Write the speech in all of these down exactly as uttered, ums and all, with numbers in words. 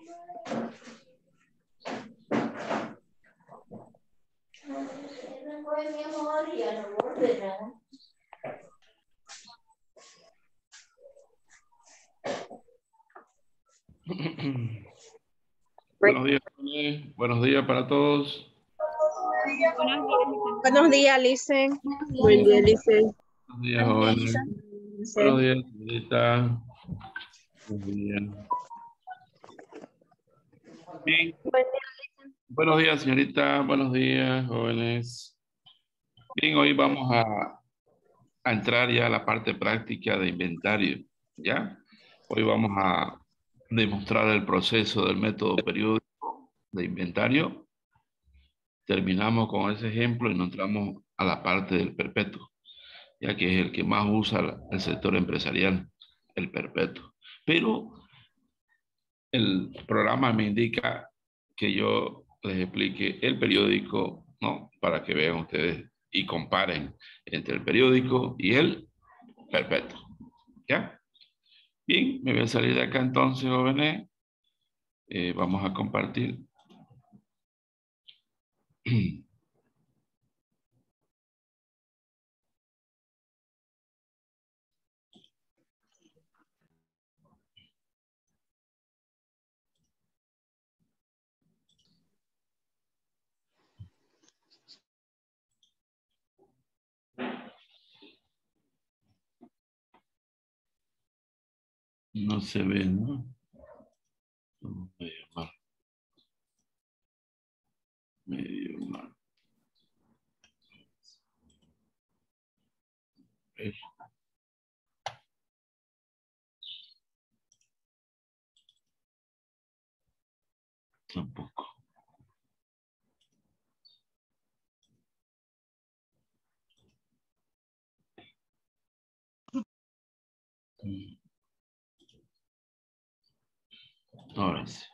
Buenos días, René. Buenos días para todos. Buenos días, Licen. Buen día, Licen. Buenos días, jóvenes. Buenos días, señorita. Buenos días. Bien. Buenos días, señorita. Buenos días, jóvenes. Bien, hoy vamos a, a entrar ya a la parte práctica de inventario. ¿Ya? Hoy vamos a demostrar el proceso del método periódico de inventario. Terminamos con ese ejemplo y nos entramos a la parte del perpetuo, ya que es el que más usa el sector empresarial, el perpetuo. Pero el programa me indica que yo les explique el periódico, ¿no? Para que vean ustedes y comparen entre el periódico y el perpetuo. ¿Ya? Bien, me voy a salir de acá entonces, jóvenes. Eh, vamos a compartir. No se ve, ¿no? Medio mal. Medio mal. ¿Ves? Tampoco. Ahora sí.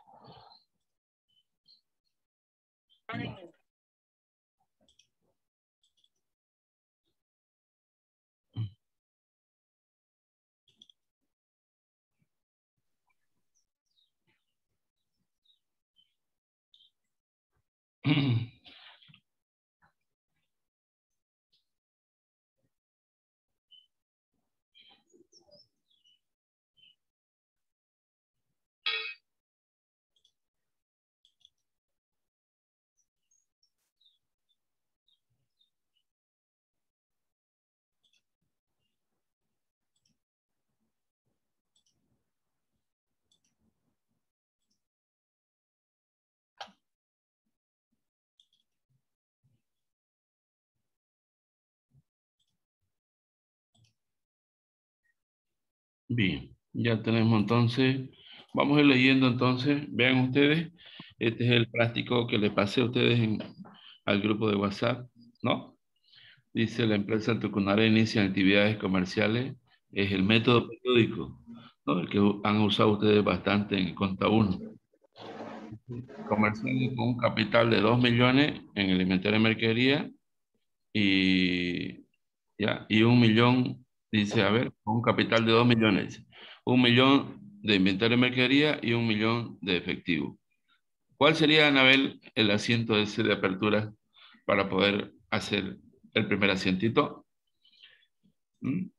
Bien, ya tenemos entonces, vamos a ir leyendo entonces, vean ustedes, este es el práctico que le pasé a ustedes en, al grupo de WhatsApp, ¿no? Dice la empresa Tucunara inicia actividades comerciales, es el método periódico, ¿no? El que han usado ustedes bastante en Conta uno. Comerciales con un capital de dos millones en el inventario de mercadería y, ya, y un millón, dice, a ver, con un capital de dos millones, dice, un millón de inventario de mercadería y un millón de efectivo. ¿Cuál sería, Anabel, el asiento ese de apertura para poder hacer el primer asientito? ¿Mm?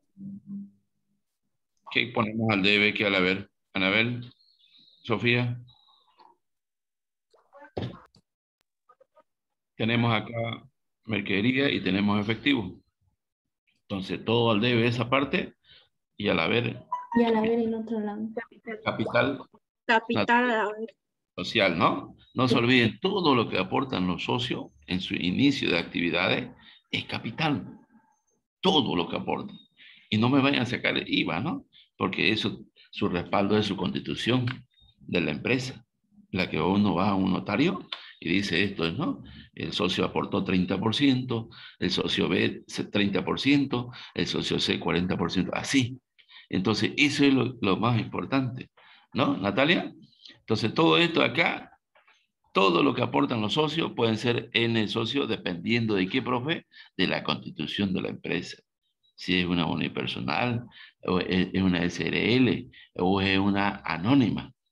¿Qué ponemos al debe? ¿Qué al haber? Anabel, Sofía. Tenemos acá mercadería y tenemos efectivo. Entonces, todo al debe esa parte y al haber. Y al haber en otro lado. Capital. Capital, a ver. Social, ¿no? No se Sí. olviden, todo lo que aportan los socios en su inicio de actividades es capital. Todo lo que aportan. Y no me vayan a sacar el I V A, ¿no? Porque eso, su respaldo es su constitución de la empresa. La que uno va a un notario y dice esto es, ¿no? El socio aportó treinta por ciento, el socio B treinta por ciento, el socio C cuarenta por ciento, así. Entonces, eso es lo, lo más importante, ¿no, Natalia? Entonces, todo esto acá, todo lo que aportan los socios pueden ser N socios dependiendo de qué, profe, de la constitución de la empresa. Si es una unipersonal, o es una S R L, o es una anónima.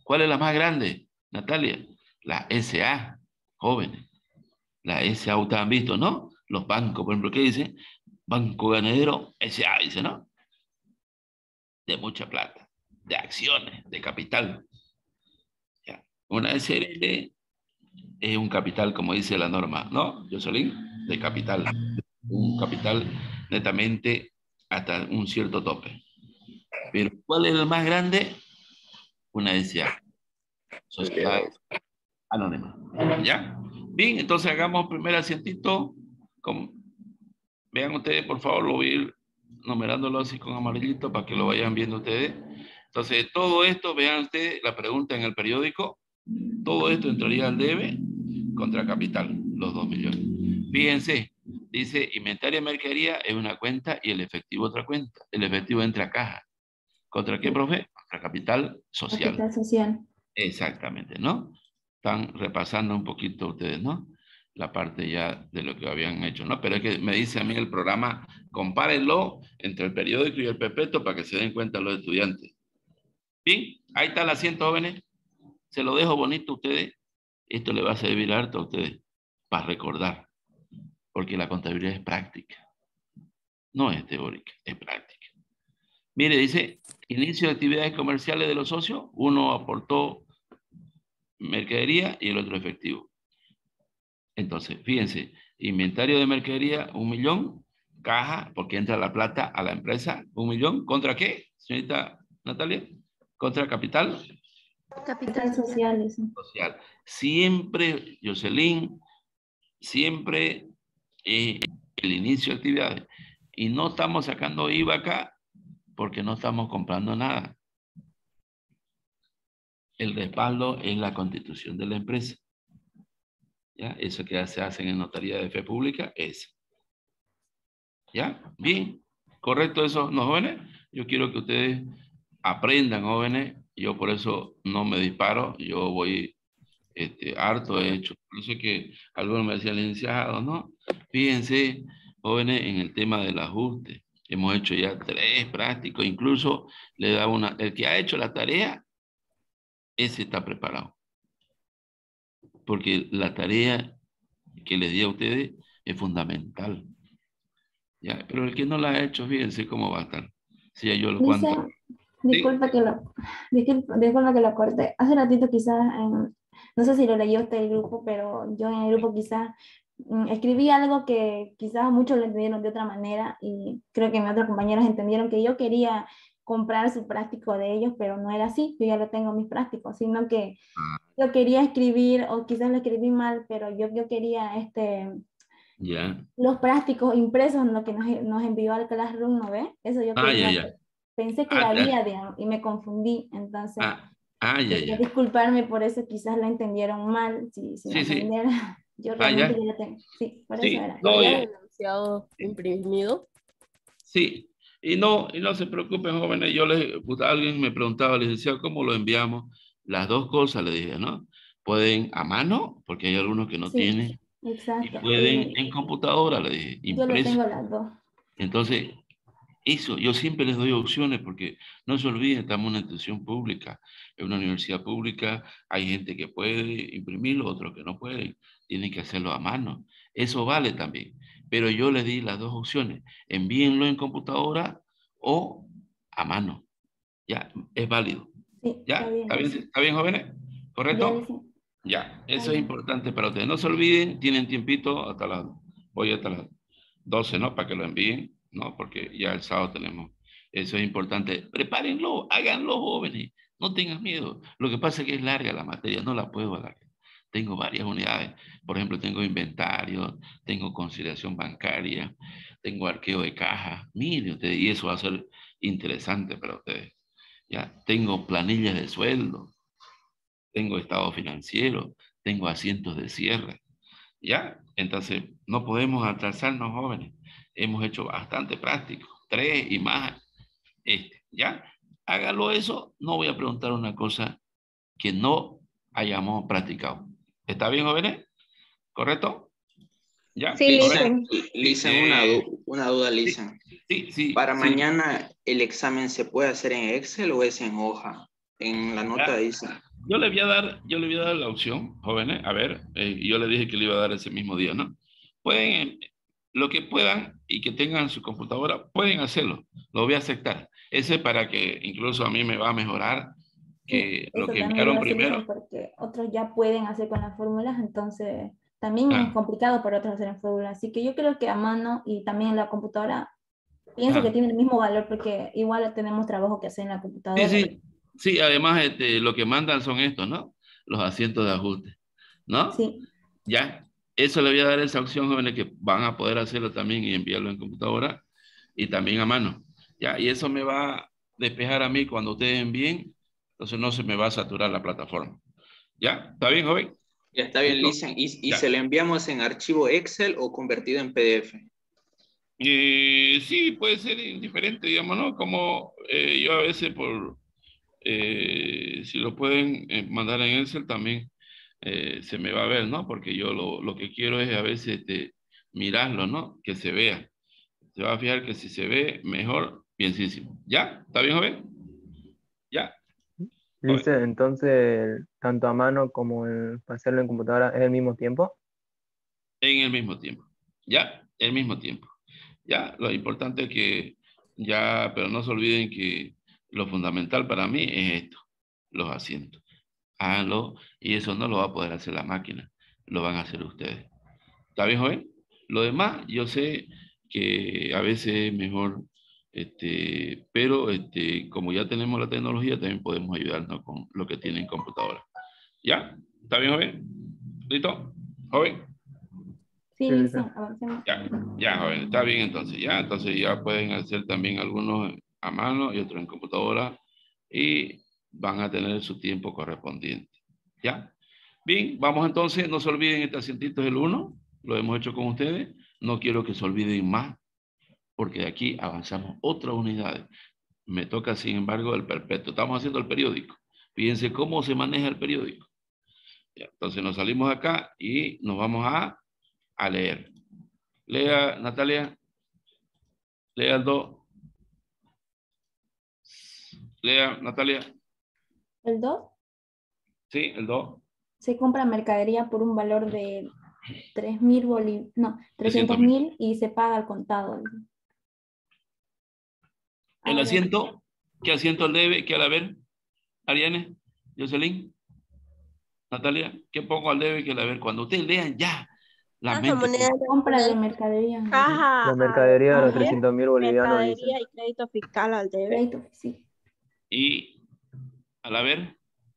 ¿Cuál es la más grande, Natalia? La S A, jóvenes. La S A ustedes han visto, ¿no? Los bancos, por ejemplo, ¿qué dicen? Banco Ganadero S A, dice, ¿no? De mucha plata, de acciones, de capital. ¿Ya? Una S R L es un capital, como dice la norma, ¿no? Jocelyn, de capital. Un capital netamente hasta un cierto tope. Pero ¿cuál es el más grande? Una S A, Sociedad Anónima. ¿Ya? Bien, entonces hagamos primer asientito. Como, vean ustedes, por favor, lo voy a ir numerándolo así con amarillito para que lo vayan viendo ustedes. Entonces, todo esto, vean ustedes la pregunta en el periódico. Todo esto entraría al debe contra capital, los dos millones. Fíjense, dice inventario de mercadería es una cuenta y el efectivo otra cuenta. El efectivo entra a caja. ¿Contra qué, profe? Contra capital social. Capital social. Exactamente, ¿no? Están repasando un poquito ustedes, ¿no? La parte ya de lo que habían hecho, ¿no? Pero es que me dice a mí el programa, compárenlo entre el periódico y el perpetuo para que se den cuenta los estudiantes. Bien, ahí está el asiento, jóvenes. Se lo dejo bonito a ustedes. Esto le va a servir harto a ustedes para recordar. Porque la contabilidad es práctica. No es teórica, es práctica. Mire, dice, inicio de actividades comerciales de los socios. Uno aportó mercadería y el otro efectivo. Entonces, fíjense, inventario de mercadería, un millón. Caja, porque entra la plata a la empresa, un millón. ¿Contra qué, señorita Natalia? ¿Contra capital? Capital social. Social. Siempre, Jocelyn, siempre eh, el inicio de actividades. Y no estamos sacando I V A acá porque no estamos comprando nada. El respaldo es la constitución de la empresa. ¿Ya? Eso que se hace en notaría de fe pública es. ¿Ya? Bien. ¿Correcto eso, no, jóvenes? Yo quiero que ustedes aprendan, jóvenes. Yo por eso no me disparo. Yo voy este, harto he hecho. Por eso es que algunos me decían, licenciado, ¿no? Fíjense, jóvenes, en el tema del ajuste. Hemos hecho ya tres prácticos. Incluso le da una... El que ha hecho la tarea, ese está preparado. Porque la tarea que les di a ustedes es fundamental. ¿Ya? Pero el que no la ha hecho, fíjense cómo va a estar. Si ya yo lo cuento. Disculpa, ¿sí? que lo, disculpa, disculpa que lo corte. Hace ratito quizás, eh, no sé si lo leyó usted el grupo, pero yo en el grupo quizás mm, escribí algo que quizás muchos lo entendieron de otra manera y creo que mis otros compañeros entendieron que yo quería comprar su práctico de ellos, pero no era así, yo ya lo tengo mis prácticos, sino que yo quería escribir, o quizás lo escribí mal, pero yo, yo quería este... Yeah. los prácticos impresos, lo que nos, nos envió al Classroom, ¿no ve? Eso yo ah, quería. yeah, yeah. Pensé que ah, la había, yeah. digamos, y me confundí, entonces Ah, ah, yeah, yeah. disculparme por eso, quizás lo entendieron mal, si, si sí, me sí. yo ah, realmente yeah. ya lo tengo. Sí, por sí, eso era. No, ¿Había denunciado imprimido? Sí, y no, y no se preocupen, jóvenes. Yo les, pues, alguien me preguntaba, licenciado, ¿cómo lo enviamos? Las dos cosas le dije, ¿no? Pueden a mano, porque hay algunos que no sí, tienen. Exacto. Y pueden y en computadora, le dije, yo lo impreso. tengo las dos. Entonces, eso, yo siempre les doy opciones, porque no se olviden, estamos en una institución pública, en una universidad pública, hay gente que puede imprimirlo, otros que no pueden, tienen que hacerlo a mano. Eso vale también. Pero yo les di las dos opciones, envíenlo en computadora o a mano. Ya, es válido. Sí, ¿Ya? está bien. ¿Está bien, ¿Está bien, jóvenes? ¿Correcto? Ya, ya, eso es importante para ustedes. No se olviden, tienen tiempito hasta las, voy hasta las doce, ¿no? Para que lo envíen, ¿no? Porque ya el sábado tenemos. Eso es importante. Prepárenlo, háganlo, jóvenes. No tengan miedo. Lo que pasa es que es larga la materia, no la puedo alargar. Tengo varias unidades. Por ejemplo, tengo inventario, tengo conciliación bancaria, tengo arqueo de caja. Miren ustedes, y eso va a ser interesante para ustedes. Ya, tengo planillas de sueldo, tengo estado financiero, tengo asientos de cierre. ¿Ya? Entonces, no podemos atrasarnos, jóvenes. Hemos hecho bastante práctico, tres y más. Este, ¿ya? Hágalo eso, no voy a preguntar una cosa que no hayamos practicado. ¿Está bien, jóvenes? ¿Correcto? ¿Ya? Sí, Listen, Listen, eh, una, du una duda, Listen. Sí, sí, sí. Para sí. mañana, ¿el examen se puede hacer en Excel o es en hoja? En la nota Ya. dice. Yo le voy a dar, yo le voy a dar la opción, jóvenes, a ver, eh, yo le dije que le iba a dar ese mismo día, ¿no? Pueden, lo que puedan y que tengan su computadora, pueden hacerlo, lo voy a aceptar. Ese es para que incluso a mí me va a mejorar que Sí, lo eso que también lo enviaron hace primero. bien porque otros ya pueden hacer con las fórmulas, entonces también es Ah, complicado para otros hacer en fórmulas. Así que yo creo que a mano y también la computadora, pienso que ah. tiene el mismo valor porque igual tenemos trabajo que hacer en la Sí, computadora. sí, sí, además este, lo que mandan son estos, ¿no? Los asientos de ajuste, ¿no? Sí, Ya, eso le voy a dar esa opción, jóvenes, que van a poder hacerlo también y enviarlo en computadora y también a mano. Ya, y eso me va a despejar a mí cuando ustedes envíen, entonces no se me va a saturar la plataforma. ¿Ya? ¿Está bien, joven? Ya está bien, ¿Listo? Listen. ¿Y, y Ya. se le enviamos en archivo Excel o convertido en P D F? Eh, sí, puede ser indiferente, digamos, ¿no? Como eh, yo a veces por, eh, si lo pueden eh, mandar en Excel también eh, se me va a ver, ¿no? Porque yo lo, lo que quiero es a veces este, mirarlo, ¿no? Que se vea. Se va a fijar que si se ve mejor, bienísimo. ¿Ya? ¿Está bien, joven? ¿Ya? Joven. Dice, entonces, tanto a mano como el, para hacerlo en computadora es el mismo tiempo. En el mismo tiempo. ¿Ya? El mismo tiempo. ¿Ya? Lo importante es que ya, pero no se olviden que lo fundamental para mí es esto, los asientos. Háganlo y eso no lo va a poder hacer la máquina, lo van a hacer ustedes. ¿Está bien, joven? Lo demás, yo sé que a veces es mejor, este, pero este, como ya tenemos la tecnología, también podemos ayudarnos con lo que tienen computadora. ¿Ya? ¿Está bien, joven? ¿Listo? ¿Joven? sí, Sí, listo, dice. avancemos. Ya, ya, joven, está bien entonces, ya. Entonces ya pueden hacer también algunos a mano y otros en computadora y van a tener su tiempo correspondiente. ¿Ya? Bien, vamos entonces, no se olviden este asientito es el uno, lo hemos hecho con ustedes. No quiero que se olviden más, porque de aquí avanzamos otras unidades. Me toca, sin embargo, el perpetuo. Estamos haciendo el periódico. Fíjense cómo se maneja el periódico. Ya, entonces nos salimos acá y nos vamos a, a leer. Lea, Natalia. Lea el dos. Lea, Natalia. El dos Sí, el dos. se compra mercadería por un valor de tres mil bolivianos, no, trescientos trescientos mil. mil y se paga al contado. El A ver, asiento. ¿Qué asiento el debe? ¿Qué al haber? Ariane, Jocelyn, Natalia, ¿qué pongo al debe? ¿Qué al haber? Cuando ustedes lean ya, la Caja, mente. moneda compra de nacional. mercadería. Caja La al mercadería de los Ajá. deber, trescientos mil bolivianos, dice. mercadería y crédito fiscal al deber. Crédito, sí. Y al haber,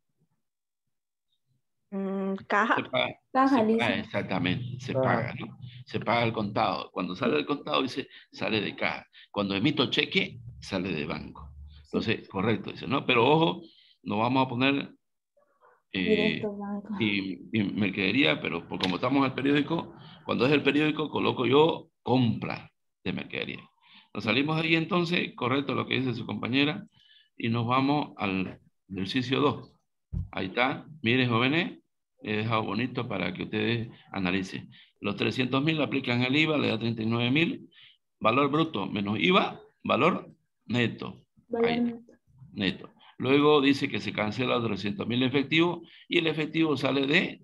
Mm, se caja. paga. Caja Se lisa. paga, exactamente, se Ah, paga, ¿no? Se paga el contado. Cuando sale Sí, del contado, dice, sale de caja. Cuando emito cheque, sale de banco. sí. Entonces, correcto, dice, ¿no? Pero ojo, no vamos a poner eh, Directo banco. y, y mercadería, pero por como estamos en el periódico, cuando es el periódico, coloco yo compra de mercadería. Nos salimos de ahí entonces, correcto lo que dice su compañera, y nos vamos al ejercicio dos. Ahí está, miren jóvenes, he dejado bonito para que ustedes analicen. Los trescientos mil aplican el I V A, le da treinta y nueve mil, valor bruto menos I V A, valor neto. Ahí Valor está, neto. neto. Luego dice que se cancela los trescientos mil efectivo y el efectivo sale de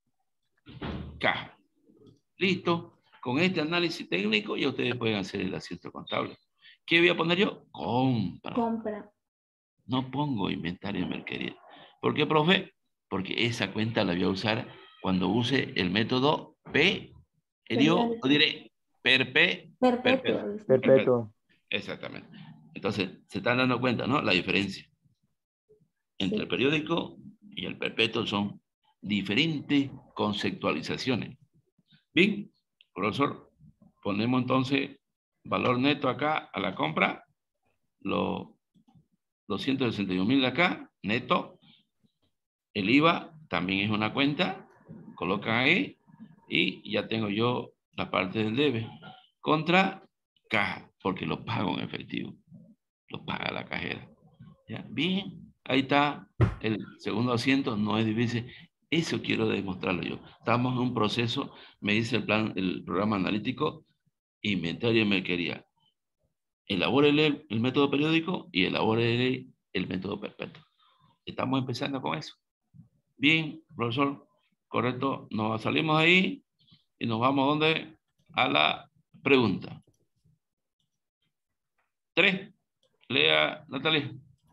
caja. Listo. Con este análisis técnico ya ustedes pueden hacer el asiento contable. ¿Qué voy a poner yo? Compra. Compra. No pongo inventario de mercadería. ¿Por qué, profe? Porque esa cuenta la voy a usar cuando use el método P, eh, digo, o diré, perpe, perpetuo. Perpetuo. Dice. perpetuo. Exactamente. Entonces, se están dando cuenta, ¿no? La diferencia entre el Sí. periódico y el perpetuo son diferentes conceptualizaciones. Bien, profesor, ponemos entonces valor neto acá a la compra, los doscientos sesenta y un mil de acá, neto, el I V A también es una cuenta, colocan ahí y ya tengo yo la parte del debe contra caja, porque lo pago en efectivo, lo paga la cajera. ¿Ya? Bien, ahí está el segundo asiento, no es difícil. Eso quiero demostrarlo yo. Estamos en un proceso, me dice el plan, el programa analítico, inventario de mercadería. Elabórele el, el método periódico y elabórele el método perpetuo. Estamos empezando con eso. Bien, profesor, correcto. Nos salimos ahí y nos vamos ¿dónde? A la pregunta. Tres. Lea, Natalia.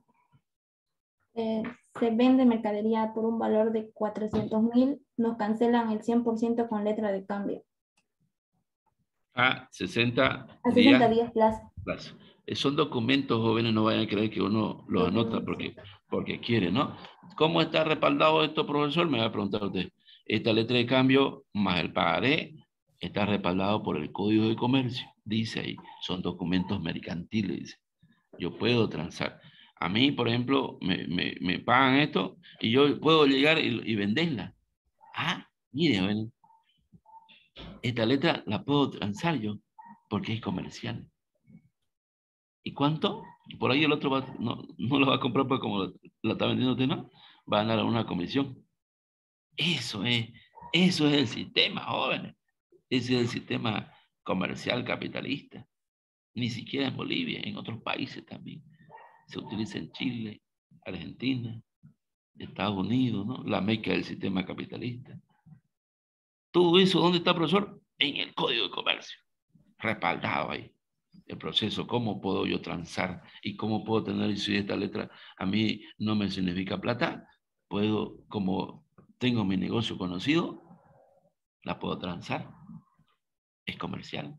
Eh, se vende mercadería por un valor de cuatrocientos mil, nos cancelan el cien por ciento con letra de cambio. A sesenta A sesenta días. días plazo. plazo. Son documentos, jóvenes, no vayan a creer que uno los anota porque, porque quiere, ¿no? ¿Cómo está respaldado esto, profesor? Me va a preguntar usted. Esta letra de cambio más el pagaré está respaldado por el Código de Comercio. Dice ahí, son documentos mercantiles. Dice. Yo puedo transar. A mí, por ejemplo, me, me, me pagan esto y yo puedo llegar y, y venderla. Ah, mire, jóvenes. Esta letra la puedo transar yo porque es comercial. ¿Y cuánto? Por ahí el otro va, no, no lo va a comprar porque como la, la está vendiendo usted, ¿no? Va a ganar una comisión. Eso es, eso es el sistema, jóvenes. Ese es el sistema comercial capitalista. Ni siquiera en Bolivia, en otros países también. Se utiliza en Chile, Argentina, Estados Unidos, ¿no? La meca del sistema capitalista. Todo eso, ¿dónde está, profesor? En el Código de Comercio. Respaldado ahí. El proceso, cómo puedo yo transar y cómo puedo tener, si esta letra a mí no me significa plata, puedo, como tengo mi negocio conocido, la puedo transar. Es comercial.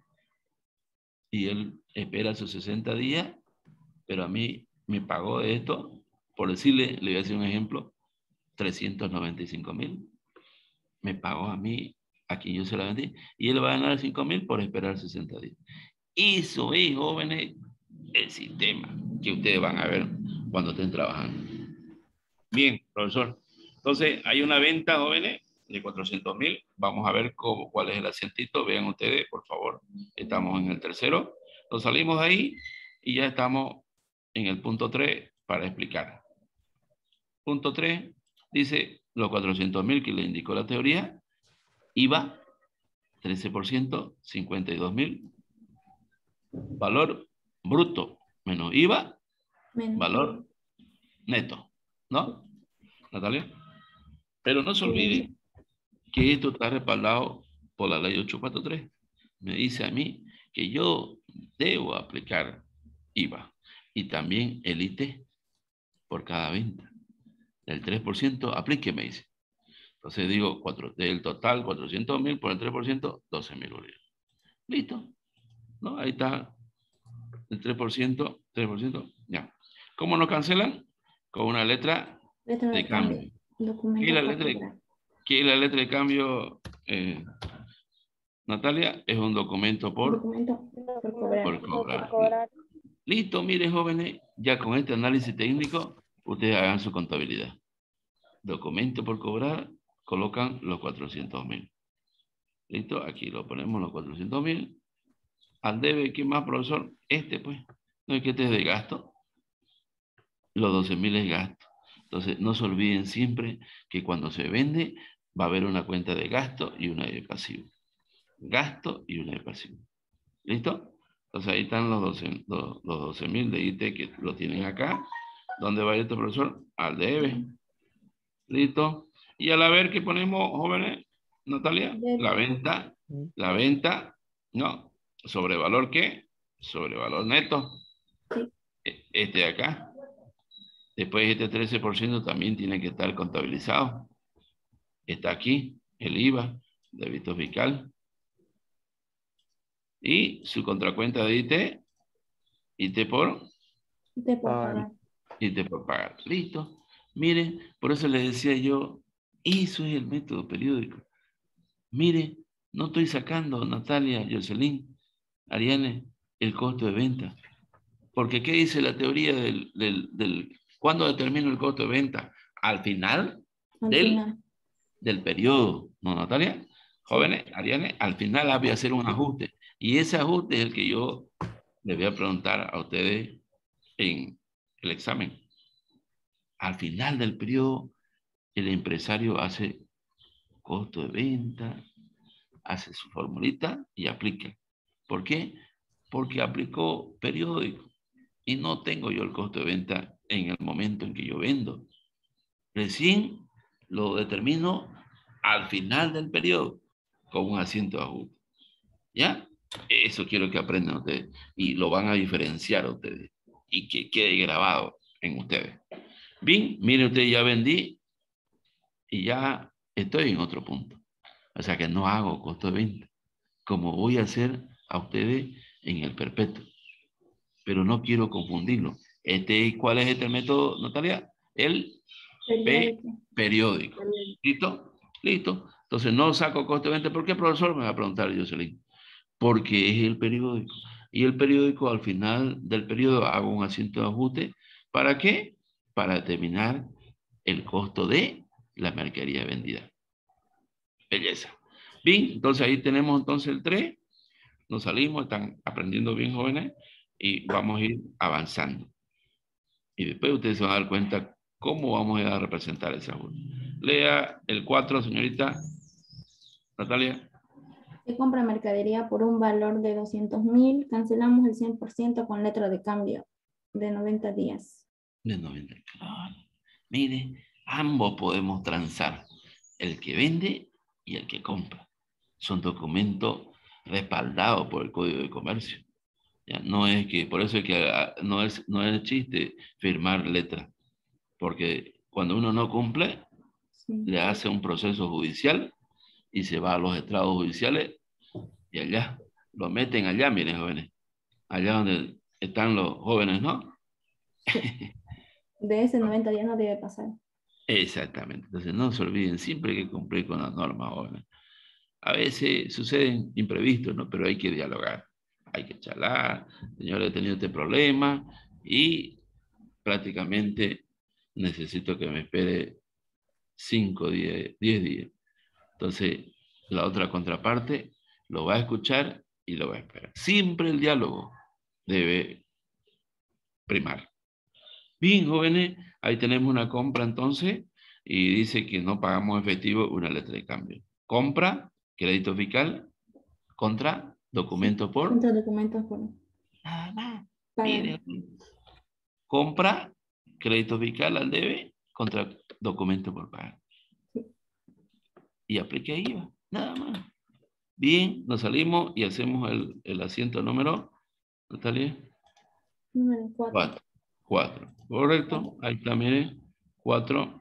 Y él espera sus sesenta días, pero a mí me pagó de esto, por decirle, le voy a decir un ejemplo, trescientos noventa y cinco mil. Me pagó a mí, a quien yo se la vendí, y él va a ganar cinco mil por esperar sesenta días. Eso es, jóvenes, el sistema que ustedes van a ver cuando estén trabajando. Bien, profesor. Entonces, hay una venta, jóvenes, de cuatrocientos mil. Vamos a ver cómo, cuál es el asientito. Vean ustedes, por favor. Estamos en el tercero. Nos salimos de ahí y ya estamos en el punto tres para explicar. Punto tres dice los cuatrocientos mil que le indicó la teoría. I V A, trece por ciento, cincuenta y dos mil. Valor bruto menos I V A, menos valor neto, ¿no? Natalia. Pero no se olvide que esto está respaldado por la ley ocho cuatro tres. Me dice a mí que yo debo aplicar I V A y también el I T por cada venta. Del tres por ciento aplique, me dice. Entonces digo, cuatro, del total cuatrocientos mil por el tres por ciento, doce mil bolívares. Listo. ¿No? Ahí está. El tres por ciento, tres por ciento, ya. ¿Cómo nos cancelan? Con una letra, letra de, de cambio. cambio. ¿Qué es la letra de, ¿qué es la letra de cambio, eh, Natalia? Es un documento por, documento por cobrar. Por cobrar. Por cobrar. Listo, miren, jóvenes, ya con este análisis técnico, ustedes hagan su contabilidad. Documento por cobrar, colocan los cuatrocientos mil. Listo, aquí lo ponemos los cuatrocientos mil. Al debe, ¿qué más, profesor? Este, pues. No es que este es de gasto. Los doce mil es gasto. Entonces, no se olviden siempre que cuando se vende, va a haber una cuenta de gasto y una de pasivo. Gasto y una de pasivo. ¿Listo? Entonces, ahí están los doce mil de I T que lo tienen acá. ¿Dónde va este, profesor? Al debe. ¿Listo? Y al haber que ponemos, jóvenes, Natalia, la venta, la venta, no. ¿Sobre valor qué? Sobre valor neto. Este de acá. Después este trece por ciento también tiene que estar contabilizado. Está aquí el I V A, débito fiscal. Y su contracuenta de I T. I T por. I T por pagar. I T por pagar. Listo. Miren, por eso les decía yo, eso es el método periódico. Mire, no estoy sacando, Natalia, Jocelyn, Ariane, el costo de venta. Porque ¿qué dice la teoría del, del, del cuándo determino el costo de venta? Al final, al del, final. del periodo, ¿no, Natalia? Jóvenes, Ariane, al final había que hacer un ajuste. Y ese ajuste es el que yo les voy a preguntar a ustedes en el examen. Al final del periodo, el empresario hace costo de venta, hace su formulita y aplica. ¿Por qué? Porque aplicó periódico y no tengo yo el costo de venta en el momento en que yo vendo. Recién lo determino al final del periodo con un asiento de ajuste. ¿Ya? Eso quiero que aprendan ustedes. Y lo van a diferenciar ustedes. Y que quede grabado en ustedes. Bien, miren ustedes, ya vendí y ya estoy en otro punto. O sea que no hago costo de venta, como voy a hacer a ustedes en el perpetuo. Pero no quiero confundirlo. Este, ¿cuál es este método, Natalia? El P periódico. ¿Listo? Listo. Entonces no saco costo de venta. ¿Por qué, profesor? Me va a preguntar Jocelyn. Porque es el periódico. Y el periódico, al final del periodo, hago un asiento de ajuste. ¿Para qué? Para determinar el costo de la mercadería vendida. Belleza. Bien, entonces ahí tenemos entonces el tres. Nos salimos, están aprendiendo bien, jóvenes, y vamos a ir avanzando. Y después ustedes se van a dar cuenta cómo vamos a representar ese ajuste. Lea el cuatro, señorita Natalia. Se compra mercadería por un valor de doscientos mil, cancelamos el cien por ciento con letra de cambio de noventa días. De noventa, claro. Mire, ambos podemos transar, el que vende y el que compra. Son documentos respaldados por el Código de Comercio. Ya, no es que, por eso es que no es, no es chiste firmar letras, porque cuando uno no cumple, sí, le hace un proceso judicial y se va a los estrados judiciales y allá, lo meten allá, miren, jóvenes, allá donde están los jóvenes, ¿no? Sí. De ese noventa días no debe pasar. Exactamente. Entonces no se olviden, siempre hay que cumplir con las normas, jóvenes. A veces suceden imprevistos, ¿no? Pero hay que dialogar, hay que charlar. Señores, he tenido este problema y prácticamente necesito que me espere cinco, diez, diez días. Entonces, la otra contraparte lo va a escuchar y lo va a esperar. Siempre el diálogo debe primar. Bien, jóvenes, ahí tenemos una compra entonces y dice que no pagamos efectivo una letra de cambio. Compra, crédito fiscal, contra, documento por... Contra documentos por... Nada más. Mire, compra, crédito fiscal al debe, contra documento por pagar. Sí. Y aplique I V A, nada más. Bien, nos salimos y hacemos el, el asiento número, Natalia. Número cuatro. Cuatro. Cuatro. Correcto. Ahí está, mire. Cuatro.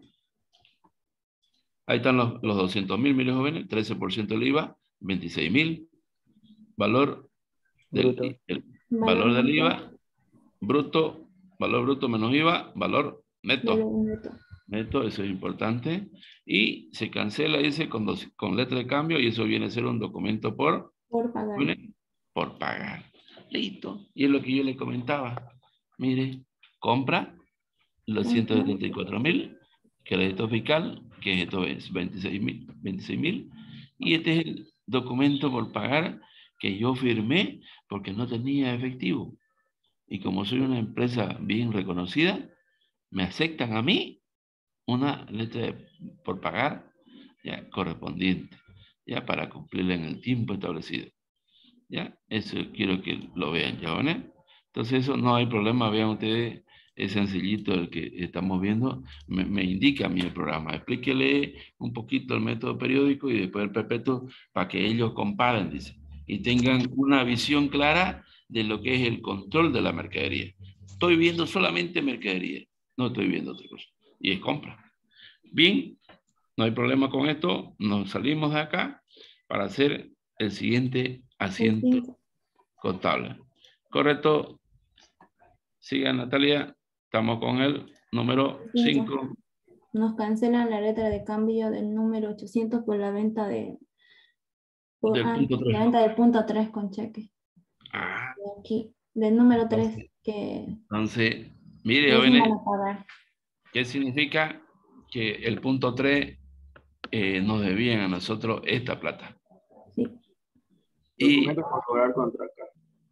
Ahí están los, los doscientos mil, mire, jóvenes. trece por ciento del I V A. veintiséis mil. Valor del, el, valor, valor del I V A. Bruto. Valor bruto menos I V A. Valor neto. Neto. Neto, eso es importante. Y se cancela ese con, dos, con letra de cambio y eso viene a ser un documento por... Por pagar. Por pagar. Listo. Y es lo que yo le comentaba. Mire, compra los ciento setenta y cuatro mil, crédito fiscal, que esto es veintiséis mil, y este es el documento por pagar que yo firmé porque no tenía efectivo. Y como soy una empresa bien reconocida, me aceptan a mí una letra de, por pagar ya, correspondiente, ya para cumplirla en el tiempo establecido. Ya, eso quiero que lo vean, ¿ya, ¿vale? Entonces eso no hay problema, vean ustedes, es sencillito el que estamos viendo, me, me indica a mí el programa, explíquele un poquito el método periódico y después el perpetuo para que ellos comparen, dice, y tengan una visión clara de lo que es el control de la mercadería. Estoy viendo solamente mercadería, no estoy viendo otra cosa, y es compra. Bien, no hay problema con esto, nos salimos de acá para hacer el siguiente asiento contable. ¿Correcto? Sigan, Natalia. Estamos con el número cinco. Nos cancelan la letra de cambio del número ochocientos por la venta de... Por, del ah, punto tres. La venta del punto tres con cheque. Ah. De aquí, del número tres. Entonces, que... Entonces, mire, jóvenes, ¿qué significa? Que el punto tres eh, nos debían a nosotros esta plata. Sí. Y... por cobrar contra acá.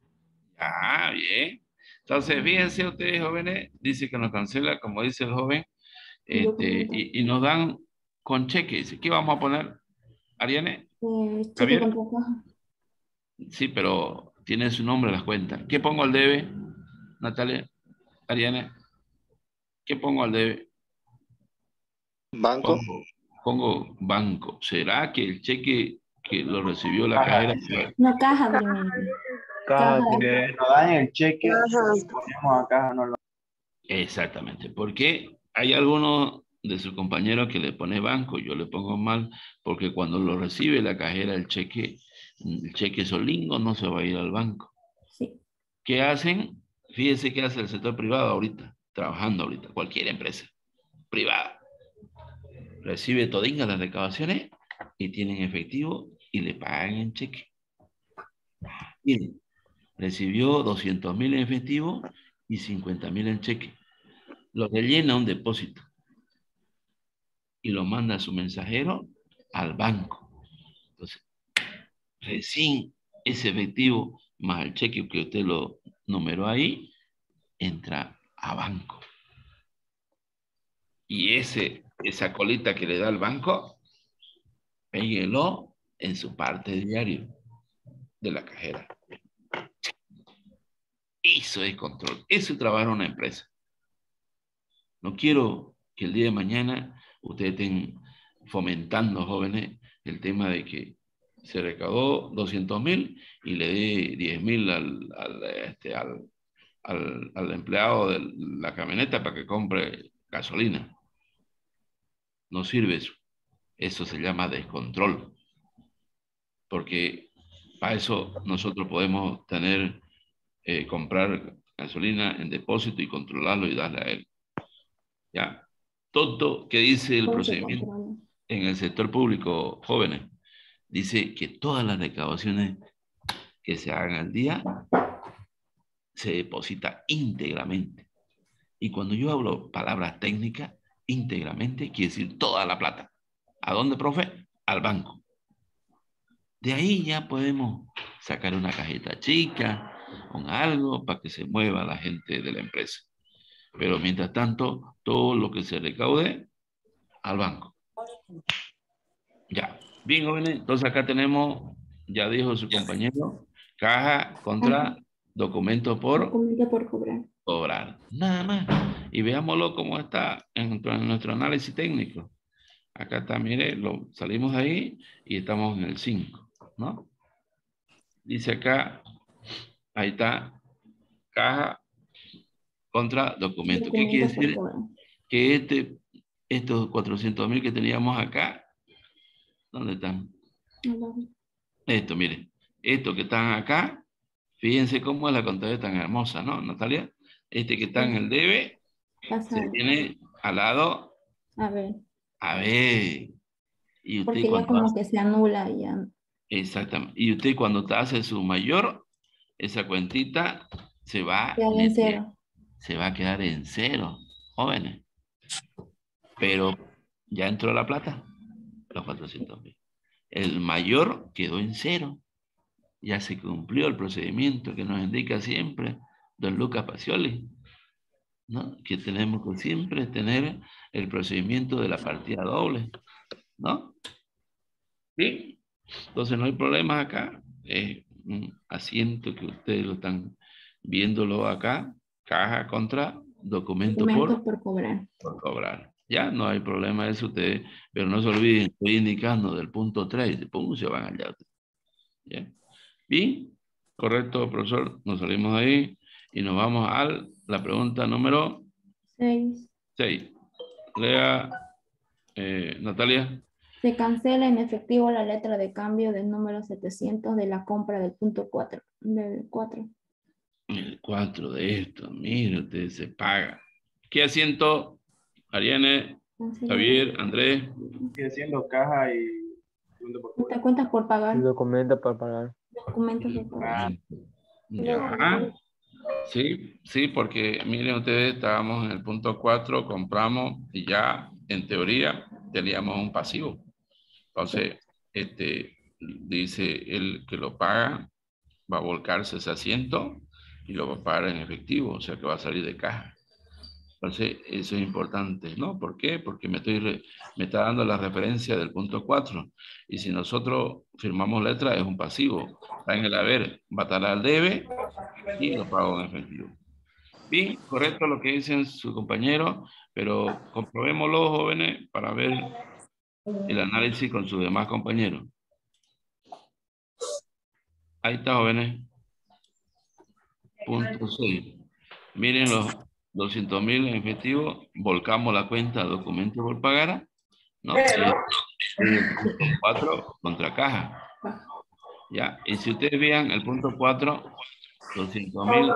Ah, bien. Entonces, fíjense ustedes, jóvenes, dice que nos cancela, como dice el joven, este, y, y nos dan con cheque. Dice, ¿qué vamos a poner, Ariane? Eh, cheque contra caja. Sí, pero tiene su nombre las cuentas. ¿Qué pongo al debe, Natalia? Ariane, ¿qué pongo al debe? Banco. Pongo pongo banco. ¿Será que el cheque que lo recibió la cajera? No, caja primero. Caja, Caja. porque nos dan el cheque, Ajá. y ponemos acá, no lo... Exactamente, porque hay algunos de sus compañeros que le pone banco, yo le pongo mal, porque cuando lo recibe la cajera el cheque, el cheque solingo no se va a ir al banco. Sí. ¿Qué hacen? Fíjense qué hace el sector privado ahorita, trabajando ahorita, cualquier empresa privada. Recibe todingas las recaudaciones y tienen efectivo y le pagan en cheque. Miren, recibió doscientos mil en efectivo y cincuenta mil en cheque. Lo rellena un depósito y lo manda a su mensajero al banco. Entonces, recién ese efectivo más el cheque que usted lo numeró ahí, entra a banco. Y ese, esa colita que le da el banco, péguelo en su parte de diario de la cajera. Eso es control. Eso es trabajar en una empresa. No quiero que el día de mañana ustedes estén fomentando, jóvenes, el tema de que se recaudó doscientos mil y le dé diez mil al, al, este, al, al, al empleado de la camioneta para que compre gasolina. No sirve eso. Eso se llama descontrol. Porque para eso nosotros podemos tener, eh, comprar gasolina en depósito y controlarlo y darle a él. ¿Ya? Todo que dice el ¿Cómo se procedimiento controla? en el sector público, jóvenes, dice que todas las recaudaciones que se hagan al día se deposita íntegramente. Y cuando yo hablo palabras técnicas, íntegramente quiere decir toda la plata. ¿A dónde, profe? Al banco. De ahí ya podemos sacar una cajita chica con algo para que se mueva la gente de la empresa. Pero mientras tanto, todo lo que se recaude al banco. Ya. Bien, jóvenes. Entonces acá tenemos, ya dijo su compañero, caja contra Ajá. documento por Documento por cobrar. cobrar. Nada más. Y veámoslo cómo está en nuestro, en nuestro análisis técnico. Acá está, mire, lo, salimos de ahí y estamos en el cinco, ¿no? Dice acá, ahí está, caja contra documento. ¿Qué quiere Documento por decir? cobrar. Que este, estos cuatrocientos mil que teníamos acá, ¿dónde están? Esto, mire, estos que están acá, fíjense cómo es la contabilidad tan hermosa, ¿no, Natalia? Este que está en el debe, se Pasado. tiene al lado, A ver. a ver, y usted Porque ya cuando como hace, que se anula ya. exactamente, y usted cuando te hace su mayor, esa cuentita se va, Queda en meter, cero. se va a quedar en cero, jóvenes. Pero ya entró la plata, los cuatrocientos mil. El mayor quedó en cero. Ya se cumplió el procedimiento que nos indica siempre don Lucas Pacioli, ¿no? Que tenemos que siempre tener el procedimiento de la partida doble, ¿no? Bien, entonces no hay problemas acá. Es un asiento que ustedes lo están viéndolo acá, caja contra documento Documentos por, por cobrar. por cobrar. Ya no hay problema de eso ustedes, pero no se olviden, estoy indicando del punto tres, de punto se van allá. ¿Ya? Bien, correcto, profesor, nos salimos de ahí y nos vamos a la pregunta número seis. seis. Lea, eh, Natalia. Se cancela en efectivo la letra de cambio del número setecientos de la compra del punto cuatro. Del cuatro. El cuatro de esto, mire, usted se paga. ¿Qué asiento? Ariane, Cancela. Javier, Andrés. Sigue siendo caja y... segundo por cobrar. Te cuentas por pagar. El documento para pagar. Documentos por pagar. Ya. Sí, sí, porque miren ustedes, estábamos en el punto cuatro, compramos y ya en teoría teníamos un pasivo. Entonces, este, dice el que lo paga, va a volcarse ese asiento y lo va a pagar en efectivo, o sea que va a salir de caja. Entonces, eso es importante, ¿no? ¿Por qué? Porque me, estoy re, me está dando la referencia del punto cuatro. Y si nosotros firmamos letra, es un pasivo. Está en el haber, va a estar al debe y lo pago en efectivo. Bien, correcto lo que dicen su compañero, pero comprobémoslo, jóvenes, para ver el análisis con sus demás compañeros. Ahí está, jóvenes. Punto seis. Miren los doscientos mil en efectivo. Volcamos la cuenta documento por pagar. No, es el punto cuatro contra caja. Ya, y si ustedes vean el punto cuatro, doscientos mil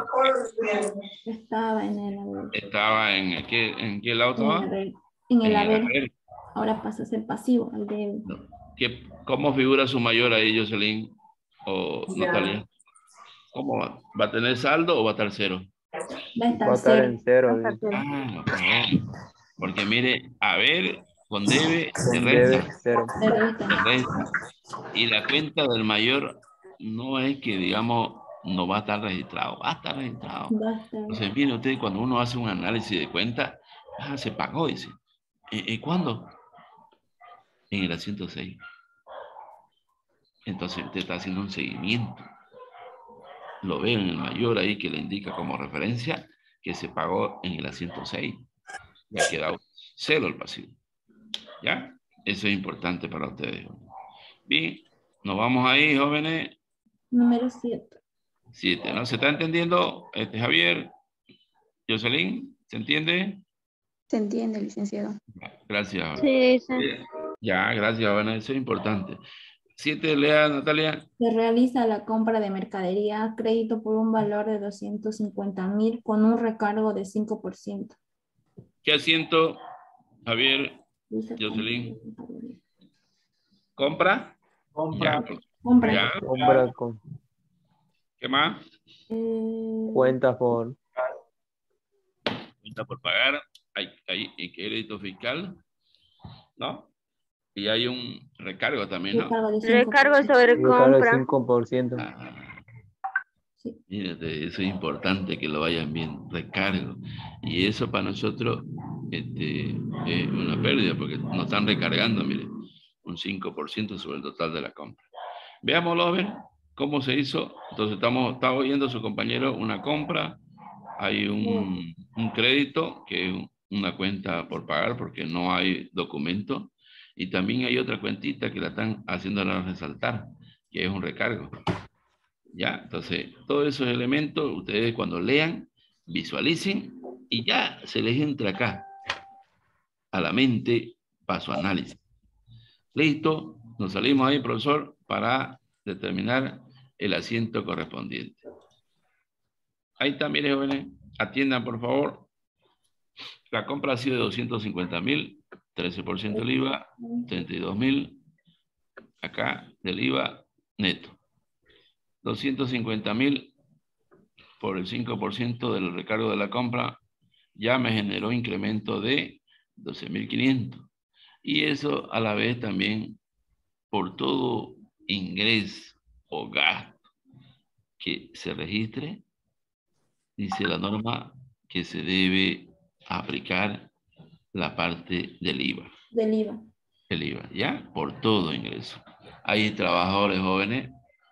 Estaba en el haber. estaba en qué, en qué lado En el estaba? haber. En el En el haber. haber. Ahora pasa a ser pasivo, al debe. No. ¿Qué, ¿Cómo figura su mayor ahí, Jocelyn o Natalia? ¿Cómo va? ¿Va a tener saldo o va a estar cero? Va a estar Va a estar cero. en cero. Va a estar dice. cero. Ah, por favor. Porque mire, a ver, con debe, se Con debe, resta, cero. Cero se está. resta. Y la cuenta del mayor no es que, digamos, no va a estar registrado, va a estar registrado. Va a estar. Entonces, mire usted, cuando uno hace un análisis de cuenta, ah, se pagó, dice. ¿Y, y cuándo? En el asiento seis. Entonces, usted está haciendo un seguimiento. Lo ve en el mayor ahí que le indica como referencia que se pagó en el asiento seis. Le ha quedado cero el pasivo. ¿Ya? Eso es importante para ustedes. Bien, nos vamos ahí, jóvenes. Número siete. Siete, ¿no? ¿Se está entendiendo? Este, Javier, Jocelyn, ¿se entiende? Se entiende, licenciado. Gracias. Sí, sí. Ya, gracias, jóvenes. Eso es importante. Siete, lea, Natalia. Se realiza la compra de mercadería a crédito por un valor de doscientos cincuenta mil con un recargo de cinco por ciento. ¿Qué asiento, Javier, Dice Jocelyn? compra. ¿Compra? Compra. Ya. Compra. Ya. Compra con ¿Qué más? Eh, cuentas por Cuenta por pagar. Hay, hay, hay crédito fiscal, ¿no? Y hay un recargo también, ¿no? recargo de cinco por Recargo ciento. sobre recargo de compra. cinco por ciento. Ah, Sí. mírate, eso es importante que lo vayan bien, recargo. Y eso para nosotros este, es una pérdida porque nos están recargando, mire, un cinco por ciento sobre el total de la compra. Veámoslo a ver cómo se hizo. Entonces estamos, está oyendo su compañero una compra, hay un, un crédito que es una cuenta por pagar porque no hay documento y también hay otra cuentita que la están haciéndola resaltar, que es un recargo. ¿Ya? Entonces, todos esos elementos, ustedes cuando lean, visualicen y ya se les entra acá a la mente para su análisis. Listo, nos salimos ahí, profesor, para determinar el asiento correspondiente. Ahí está, mire, jóvenes, atiendan por favor. La compra ha sido de doscientos cincuenta mil, trece por ciento del I V A, treinta y dos mil, acá del I V A neto. doscientos cincuenta mil por el cinco por ciento del recargo de la compra ya me generó incremento de doce mil quinientos. Y eso a la vez también por todo ingreso o gasto que se registre, dice la norma que se debe aplicar la parte del I V A. Del I V A. El I V A, ¿ya? Por todo ingreso. Hay trabajadores jóvenes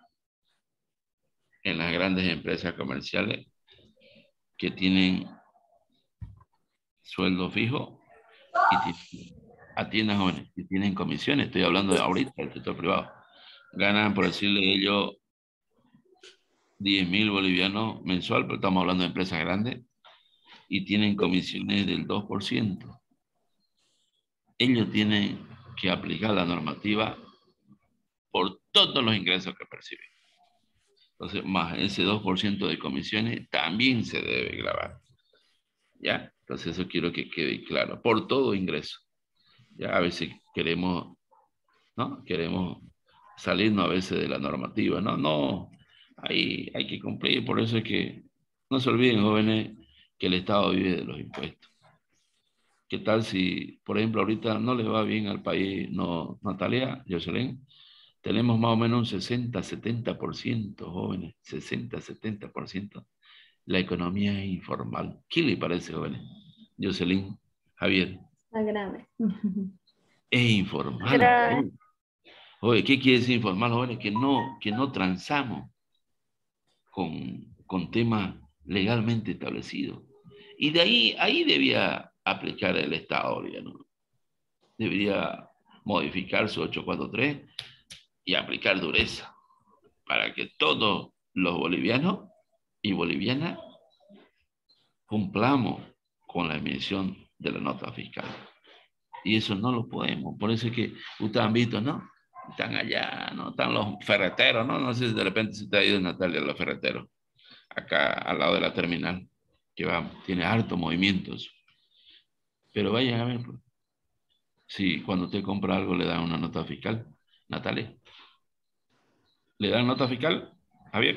en las grandes empresas comerciales que tienen sueldo fijo y tienen, atiendan jóvenes, y tienen comisiones. Estoy hablando de ahorita del sector privado. Ganan, por decirle ellos, diez mil bolivianos mensual, pero estamos hablando de empresas grandes, y tienen comisiones del dos por ciento. Ellos tienen que aplicar la normativa por todos los ingresos que perciben. Entonces, más ese dos por ciento de comisiones también se debe grabar. ¿Ya? Entonces, eso quiero que quede claro. Por todo ingreso. Ya a veces queremos, ¿no? Queremos salirnos a veces de la normativa. No, no. Ahí hay que cumplir. Por eso es que no se olviden, jóvenes, que el Estado vive de los impuestos. ¿Qué tal si, por ejemplo, ahorita no le va bien al país, no, Natalia, Jocelyn? Tenemos más o menos un sesenta, setenta por ciento, jóvenes, sesenta, setenta por ciento. La economía es informal. ¿Qué le parece, jóvenes? Jocelyn, Javier. Está grave. Es informal. Grave. Oye, ¿qué quiere decir informal, jóvenes? Que no, que no transamos con, con temas legalmente establecidos. Y de ahí, ahí debía aplicar el Estado, ¿no? Debería modificar su ochocientos cuarenta y tres y aplicar dureza para que todos los bolivianos y bolivianas cumplamos con la emisión de la nota fiscal. Y eso no lo podemos. Por eso es que ustedes han visto, ¿no? Están allá, ¿no? Están los ferreteros, ¿no? No sé si de repente se te ha ido, Natalia, los ferreteros. Acá al lado de la terminal, que va, tiene harto movimientos. Pero vayan a ver, pues, si cuando usted compra algo le dan una nota fiscal. Natalia, ¿le dan nota fiscal? Javier.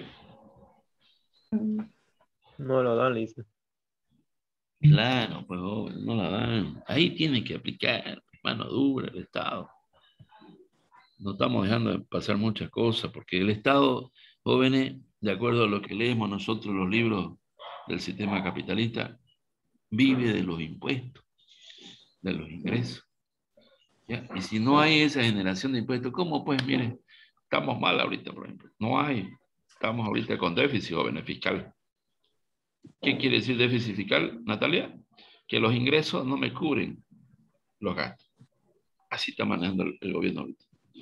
No lo dan, le dice. Claro, pues oh, no la dan. Ahí tiene que aplicar mano dura el Estado. No estamos dejando de pasar muchas cosas, porque el Estado, jóvenes, de acuerdo a lo que leemos nosotros los libros del sistema capitalista, vive de los impuestos, de los ingresos. ¿Ya? Y si no hay esa generación de impuestos, ¿cómo? Pues miren, estamos mal ahorita, por ejemplo. No hay. Estamos ahorita con déficit, jóvenes, fiscal. ¿Qué quiere decir déficit fiscal, Natalia? Que los ingresos no me cubren los gastos. Así está manejando el, el gobierno ahorita.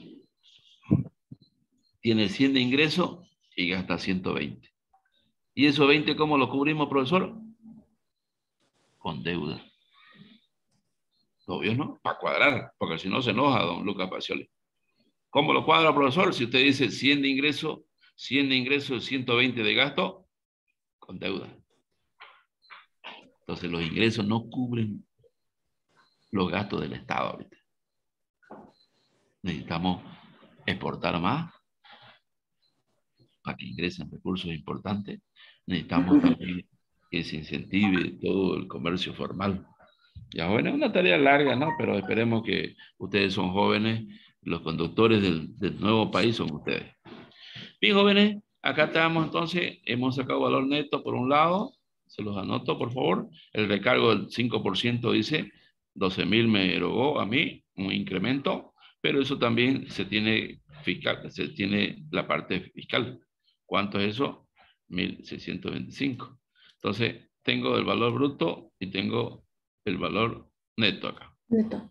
Tiene cien de ingreso y gasta ciento veinte. ¿Y esos veinte cómo lo cubrimos, profesor? Con deuda. Obvio, ¿no? Para cuadrar, porque si no se enoja don Lucas Pacioli. ¿Cómo lo cuadra, profesor? Si usted dice cien de ingreso, cien de ingreso, ciento veinte de gasto, con deuda. Entonces los ingresos no cubren los gastos del Estado ahorita. Necesitamos exportar más para que ingresen recursos importantes. Necesitamos también que se incentive todo el comercio formal. Ya, bueno, es una tarea larga, ¿no? Pero esperemos que ustedes son jóvenes, los conductores del, del nuevo país son ustedes. Bien, jóvenes, acá estamos entonces, hemos sacado valor neto por un lado, se los anoto, por favor. El recargo del cinco por ciento dice, doce mil me erogó a mí, un incremento, pero eso también se tiene fiscal, se tiene la parte fiscal. ¿Cuánto es eso? mil seiscientos veinticinco. Entonces, tengo el valor bruto y tengo el valor neto acá. Neto.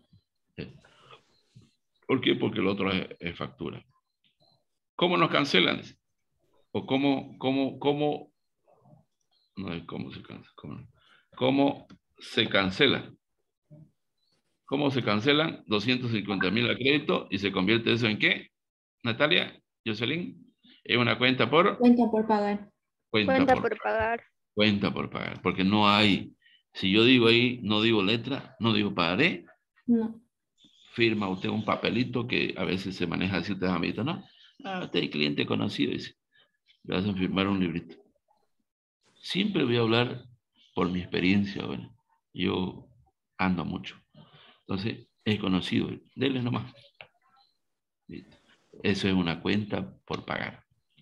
¿Por qué? Porque el otro es, es factura. ¿Cómo nos cancelan? ¿O cómo, cómo, cómo, no es cómo se cancela? ¿Cómo, cómo se cancela? ¿Cómo se cancelan? doscientos cincuenta mil a crédito y se convierte eso en ¿qué? Natalia, Jocelyn, es una cuenta por... Cuenta por pagar. Cuenta, Cuenta por, por pagar. Cuenta por pagar, porque no hay, si yo digo ahí, no digo letra, no digo pagaré, No. firma usted un papelito que a veces se maneja así, ustedes han visto, ¿no? Ah, usted es cliente conocido, dice. Le hacen firmar un librito. Siempre voy a hablar por mi experiencia, bueno. Yo ando mucho. Entonces, es conocido. Denle nomás. Listo. Eso es una cuenta por pagar.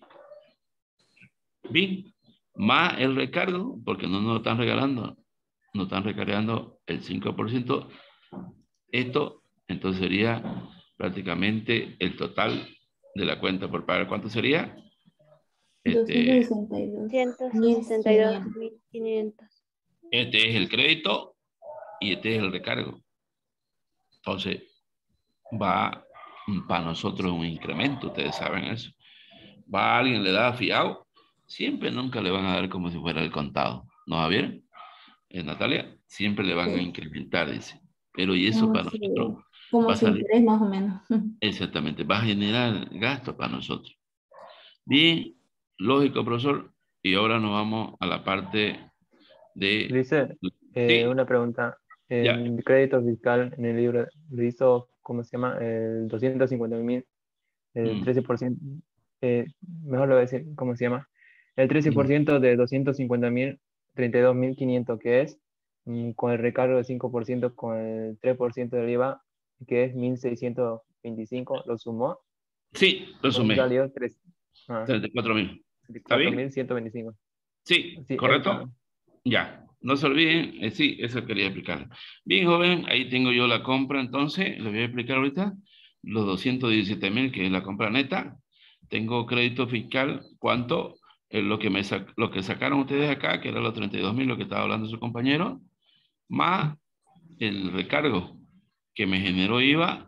Bien. Más el recargo, porque no nos lo están regalando. Nos están recargando el cinco por ciento. Esto, entonces, sería prácticamente el total de la cuenta por pagar. ¿Cuánto sería? Este, ciento sesenta y dos mil quinientos. Este es el crédito y este es el recargo. Entonces, va para nosotros un incremento, ustedes saben eso. Va a alguien, le da fiado, siempre nunca le van a dar como si fuera el contado. ¿No, Javier? Eh, Natalia, siempre le van Sí. a incrementar, dice. Pero y eso Como para si- nosotros Como va a su salir. interés más o menos. Exactamente, va a generar gasto para nosotros. Bien, lógico, profesor. Y ahora nos vamos a la parte de... Dice, eh, Sí, una pregunta. ya. En crédito fiscal, en el libro, lo hizo, ¿cómo se llama? El doscientos cincuenta mil, el Mm. trece por ciento, eh, mejor lo voy a decir, ¿cómo se llama? El trece por ciento de doscientos cincuenta mil, treinta y dos mil quinientos, que es, mm, con el recargo del cinco por ciento, con el tres por ciento del I V A, que es mil seiscientos veinticinco, lo sumó. Sí, lo Entonces sumé. salió tres- ah, treinta y cuatro mil. ¿Está cuatro bien? mil ciento veinticinco. Sí, Sí, correcto. está. Ya, no se olviden, eh, sí, eso quería explicar. Bien, joven, ahí tengo yo la compra, entonces, le voy a explicar ahorita, los doscientos diecisiete mil, que es la compra neta. Tengo crédito fiscal, ¿cuánto? Eh, lo, que me sac- lo que sacaron ustedes acá, que era los treinta y dos mil, lo que estaba hablando su compañero, más el recargo que me generó I V A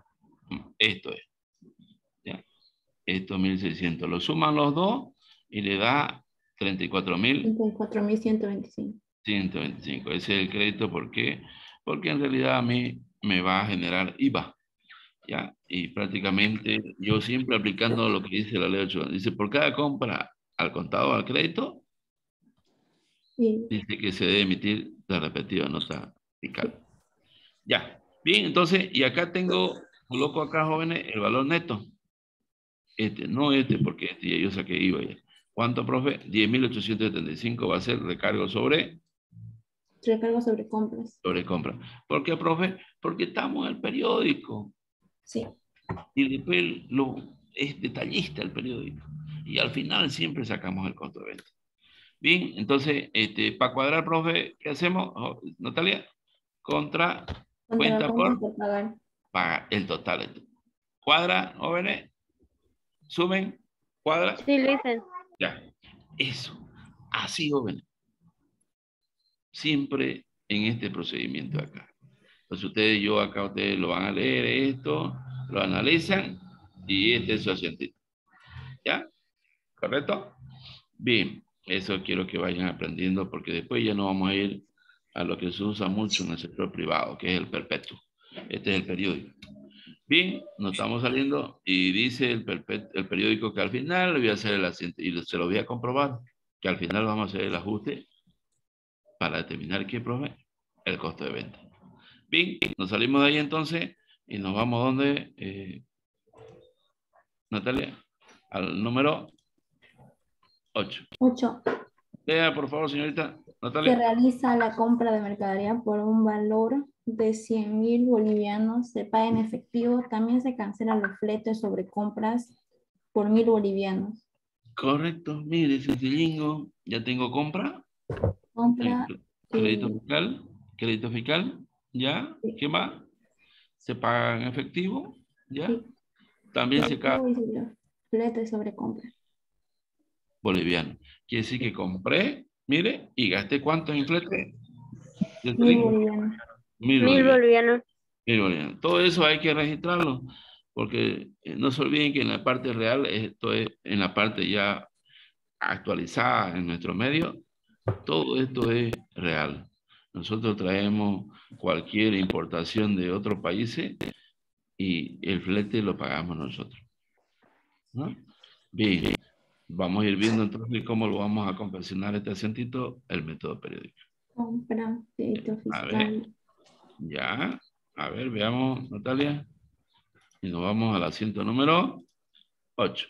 Esto es. ¿Ya? Esto mil seiscientos. Lo suman los dos y le da treinta y cuatro mil treinta y cuatro mil ciento veinticinco. ciento veinticinco. Ese es el crédito. ¿Por qué? Porque en realidad a mí me va a generar I V A. ¿Ya? Y prácticamente yo siempre aplicando lo que dice la ley ocho. Dice, por cada compra al contado al crédito, Sí. dice que se debe emitir la respectiva nota fiscal. Ya. Bien, entonces, y acá tengo, coloco acá, jóvenes, el valor neto. Este, no este, porque este ya yo saqué I V A ya. ¿Cuánto, profe? diez mil ochocientos setenta y cinco va a ser recargo sobre, Recargo sobre compras. sobre compra. ¿Por qué, profe? Porque estamos en el periódico. Sí. Y después lo, es detallista el periódico. Y al final siempre sacamos el costo de venta. Bien, entonces, este, para cuadrar, profe, ¿qué hacemos? Oh, Natalia, contra, Contra cuenta la por compra por pagar. pagar el total. Cuadra, jóvenes, sumen, cuadra. Sí, lo dicen. Ya, eso. Así, jóvenes. Siempre en este procedimiento acá. Entonces ustedes, yo acá, ustedes lo van a leer esto, lo analizan y este es su asientito. ¿Ya? ¿Correcto? Bien, eso quiero que vayan aprendiendo porque después ya no vamos a ir a lo que se usa mucho en el sector privado, que es el perpetuo. Este es el periódico. Bien, nos estamos saliendo y dice el, el periódico que al final le voy a hacer el asiento y se lo voy a comprobar, que al final vamos a hacer el ajuste para determinar qué, profe, el costo de venta. Bien, nos salimos de ahí entonces y nos vamos a donde, eh, Natalia, al número ocho. ocho. Lea, por favor, señorita Se Natalia. realiza la compra de mercadería por un valor de cien mil bolivianos. Se paga en efectivo. También se cancelan los fletes sobre compras por mil bolivianos. Correcto, mire, sencillingo. Ya tengo compra. Compra. Eh, Crédito y- fiscal. Crédito fiscal. ¿Ya? Sí. ¿Qué más? Se paga en efectivo. ¿Ya? Sí. También se paga Efectivo y sobre flete sobre compra. boliviano. Quiere decir que compré, mire, y gasté cuánto en flete. Yo te Mil digo, bolivianos. mil Mil bolivianos. bolivianos. Mil bolivianos. Todo eso hay que registrarlo, porque eh, no se olviden que en la parte real, esto es en la parte ya actualizada en nuestro medio, todo esto es real. Nosotros traemos cualquier importación de otros países y el flete lo pagamos nosotros, ¿no? Bien, vamos a ir viendo entonces cómo lo vamos a confeccionar este acentito, el método periódico. Compra, crédito A ver, fiscal. ya, a ver, veamos, Natalia. Y nos vamos al asiento número ocho.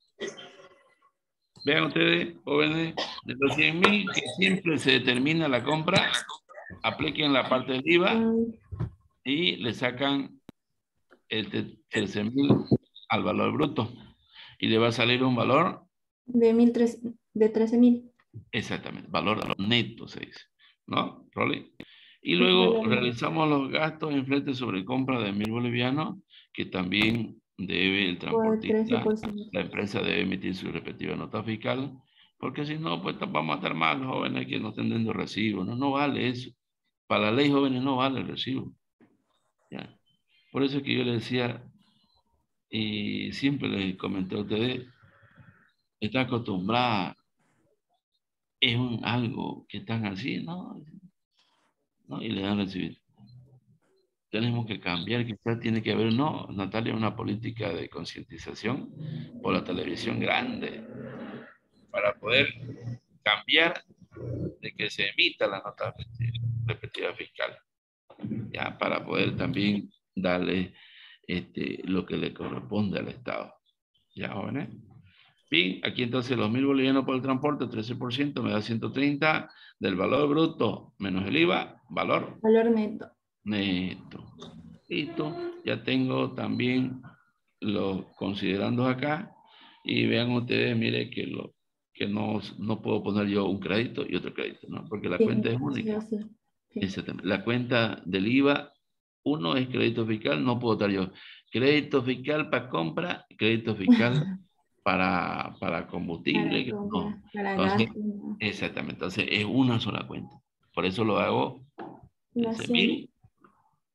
Vean ustedes, jóvenes, de los cien mil que siempre se determina la compra, apliquen la parte del I V A Ay, y le sacan el trece mil al valor bruto. Y le va a salir un valor, De mil tres, de trece mil. exactamente, valor neto se dice, ¿no, Rolly? Y luego realizamos los gastos en flete sobre compra de mil bolivianos, que también debe el Por trece transportista, por ciento. la empresa debe emitir su respectiva nota fiscal, porque si no, pues vamos a estar mal, los jóvenes que no estén dando recibo, no, no vale eso. Para la ley, jóvenes, no vale el recibo. ¿Ya? Por eso es que yo les decía, y siempre les comenté a ustedes, está acostumbrada, es un, algo que están así, ¿no? ¿No? Y le dan recibir. Tenemos que cambiar, quizás tiene que haber, no, Natalia, una política de concientización por la televisión grande para poder cambiar de que se emita la nota respectiva fiscal, ya, para poder también darle este, lo que le corresponde al Estado. ¿Ya, jóvenes? Bien, aquí entonces los mil bolivianos por el transporte, trece por ciento, me da ciento treinta del valor bruto menos el I V A, valor Valor neto. neto. Listo, ya tengo también los considerando acá y vean ustedes, mire que lo que no, no puedo poner yo un crédito y otro crédito, ¿no? Porque la Sí, cuenta es sí, única. sí, sí. Exactamente. La cuenta del I V A, uno es crédito fiscal, no puedo estar yo. Crédito fiscal para compra, crédito fiscal para, para combustible, Para compra, no. para Entonces, gasto, ¿no? exactamente, entonces es una sola cuenta. Por eso lo hago La trece cien. mil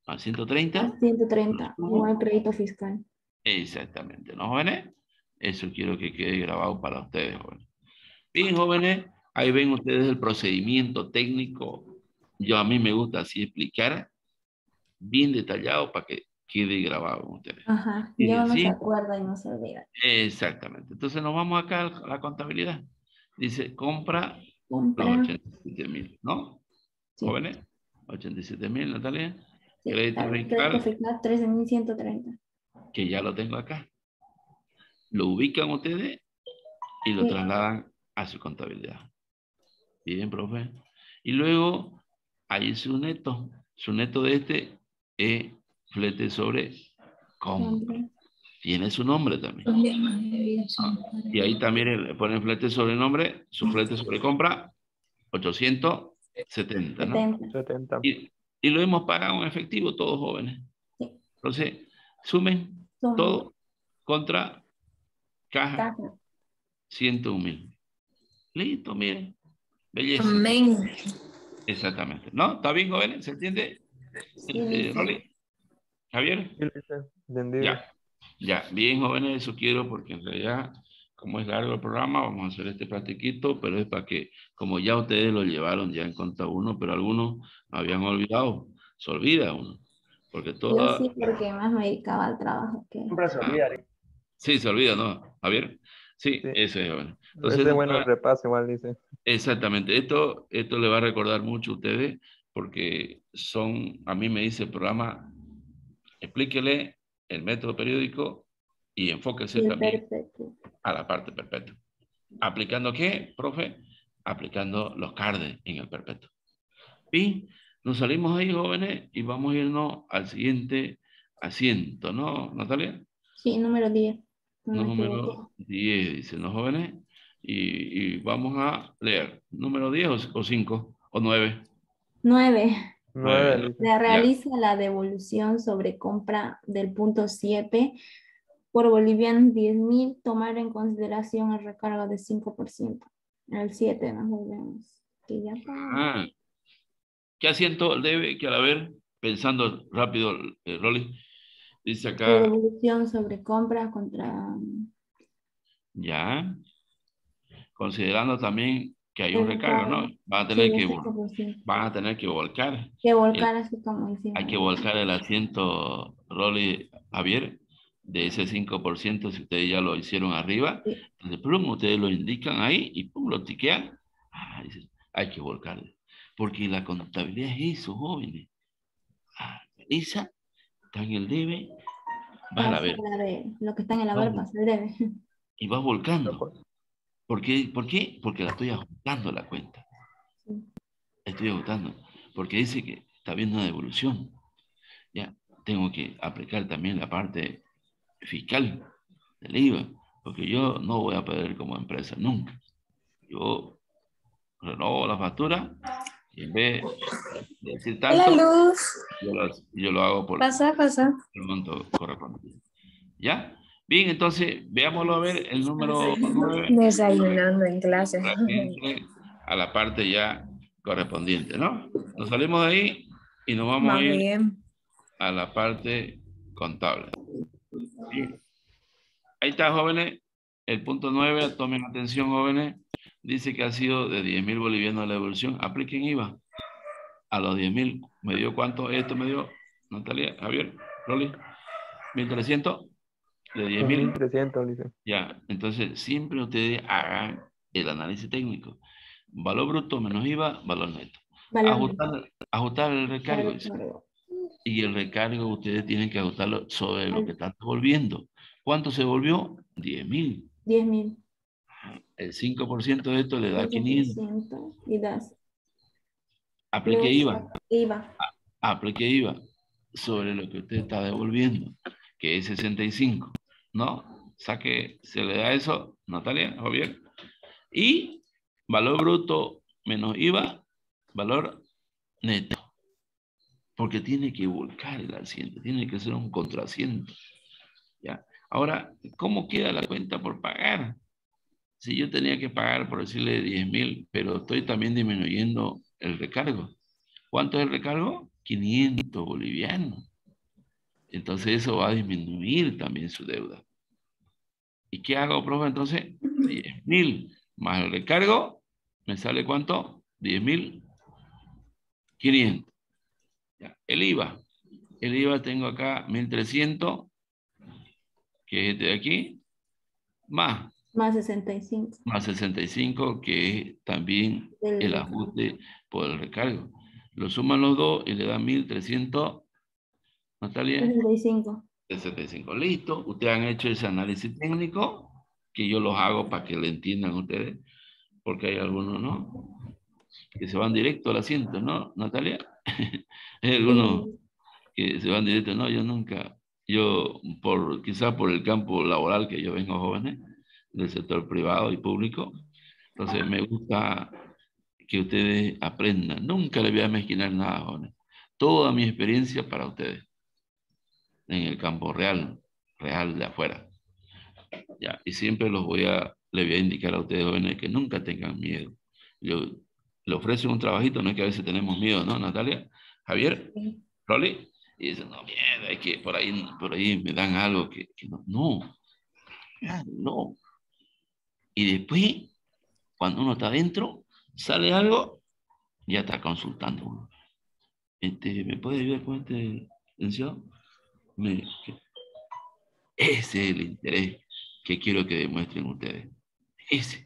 a ciento treinta. A ciento treinta, igual crédito fiscal. Exactamente, ¿no, jóvenes? Eso quiero que quede grabado para ustedes, jóvenes. Bien, jóvenes, ahí ven ustedes el procedimiento técnico. Yo a mí me gusta así explicar, bien detallado para que quede grabado con ustedes. Ajá, Y yo no así, se acuerda y no se olvida. exactamente. Entonces nos vamos acá a la contabilidad. Dice, compra Compra. los ochenta y siete mil, ¿no? Sí. Jóvenes, ochenta y siete mil, Natalia. Sí, Crédito tal, crédito fiscal, fiscal trece mil ciento treinta. que ya lo tengo acá. Lo ubican ustedes y lo Sí. trasladan a su contabilidad. Bien, profe. Y luego, ahí su neto. Su neto de este es flete sobre compra. Tiene su nombre también. Ah, y ahí también le ponen flete sobre nombre, su flete sobre compra, ochocientos setenta, ¿no? setenta. setenta. Y, y lo hemos pagado en efectivo todos jóvenes. Sí. Entonces, sumen Sumen. todo contra caja, Caja. ciento un mil. Listo, miren. Belleza. Amén. Exactamente. ¿No? ¿Está bien, jóvenes? ¿Se entiende? Sí, Eh, sí. Rolly. Javier. Sí, dice, entendido. Ya. Ya. Bien, jóvenes, eso quiero porque en realidad, como es largo el programa, vamos a hacer este platiquito, pero es para que, como ya ustedes lo llevaron ya en cuenta uno, pero algunos habían olvidado. Se olvida uno. Porque Yo toda... sí, porque más me dedicaba al trabajo que... Siempre se Ah, olvida. sí, se olvida, ¿no? Javier. Sí, Sí. eso es, jóvenes. Es Entonces, de bueno el repaso, igual dice. exactamente. Esto, esto le va a recordar mucho a ustedes porque son, a mí me dice el programa, explíquele el método periódico y enfóquese Y el también perpetuo. a la parte perpetua. ¿Aplicando qué, profe? Aplicando los cardes en el perpetuo. Bien, nos salimos ahí, jóvenes, y vamos a irnos al siguiente asiento, ¿no, Natalia? Sí, número diez. No me Número equivoco. diez, dicen los jóvenes. Y, y vamos a leer. ¿Número diez o cinco o nueve? nueve. nueve, nueve, dice. Se realiza la devolución sobre compra del punto siete por bolivianos diez mil, tomar en consideración el recargo de cinco por ciento. El siete nos volvemos. Que ya pagamos. Ah, ¿qué asiento debe que al haber? Pensando rápido, eh, Rolly. Dice La acá, devolución sobre compra contra ya. Considerando también que hay un el recargo, recargo. ¿no? Van a Sí, tener de que, cinco vol- por ciento. van a tener que volcar. Que el- volcar así como hicimos. hay que volcar el asiento, Rolly, Javier, de ese cinco por ciento si ustedes ya lo hicieron arriba. Sí. Entonces, plum, ustedes lo indican ahí y pum, lo tiquean. Ah, dice, hay que volcarle. Porque la contabilidad es eso, jóvenes. Ah, Esa está en el debe, vas a la Pasa ver. la de lo que está en el haber, Vas- pasa el debe. y vas volcando. ¿Por qué? ¿Por qué? Porque la estoy ajustando la cuenta. Sí. Estoy ajustando. Porque dice que está viendo una devolución. Ya, tengo que aplicar también la parte fiscal del I V A. Porque yo no voy a perder como empresa nunca. Yo renovo la factura y en vez de decir La tanto, luz. yo lo, yo lo hago por Pasa, pasa. el monto correspondiente. ¿Ya? Bien, entonces, veámoslo a ver el número nueve. Desayunando en clase. Entre a la parte ya correspondiente, ¿no? Nos salimos de ahí y nos vamos Más a ir bien. a la parte contable. Bien. Ahí está, jóvenes. El punto nueve, tomen atención, jóvenes. Dice que ha sido de diez mil bolivianos la devolución. Apliquen I V A a los diez mil. ¿Me dio cuánto? Esto me dio, Natalia, Javier, Rolly. mil trescientos de diez mil. mil trescientos, dice. Ya, entonces siempre ustedes hagan el análisis técnico. Valor bruto menos I V A, valor neto. Valor Ajustar, ajustar el recargo. dice. neto. Y el recargo ustedes tienen que ajustarlo sobre lo Al- que están devolviendo. ¿Cuánto se devolvió? diez mil. diez mil. El cinco por ciento de esto le da quinientos. Y das. Aplique I V A. I V A. Aplique I V A sobre lo que usted está devolviendo, que es sesenta y cinco. ¿No? Saque, se le da eso, Natalia, Javier. Y valor bruto menos I V A, valor neto. Porque tiene que volcar el asiento, tiene que ser un contrasiento. ¿Ya? Ahora, ¿cómo queda la cuenta por pagar? Si yo tenía que pagar, por decirle, diez mil, pero estoy también disminuyendo el recargo. ¿Cuánto es el recargo? quinientos bolivianos. Entonces eso va a disminuir también su deuda. ¿Y qué hago, profe? Entonces, diez mil más el recargo, ¿me sale cuánto? diez mil quinientos. Ya. El I V A. El I V A tengo acá mil trescientos, que es este de aquí, más. Más sesenta y cinco. Más sesenta y cinco, que es también Del el recargo. ajuste por el recargo. Lo suman los dos y le dan mil trescientos, Natalia, sesenta y cinco. sesenta y cinco. Listo. Ustedes han hecho ese análisis técnico, que yo los hago para que le entiendan ustedes, porque hay algunos, ¿no?, que se van directo al asiento, ¿no, Natalia? Hay algunos Sí. que se van directo. No, yo nunca, yo, por quizás por el campo laboral que yo vengo, jóvenes, del sector privado y público, entonces me gusta que ustedes aprendan. Nunca les voy a mezquinar nada, jóvenes. Toda mi experiencia para ustedes, en el campo real, real de afuera. Ya, y siempre los voy a, les voy a indicar a ustedes, jóvenes, que nunca tengan miedo. Yo le ofrezco un trabajito, no es que a veces tenemos miedo, ¿no, Natalia? Javier, Sí. Rolly, y dicen, no, mierda, es que por ahí, por ahí me dan algo que, que no, no, ya, no. Y después, cuando uno está adentro, sale algo, ya está consultando uno. Este, ¿me puede ayudar con este licenciado? Me- que- Ese es el interés que quiero que demuestren ustedes. Ese.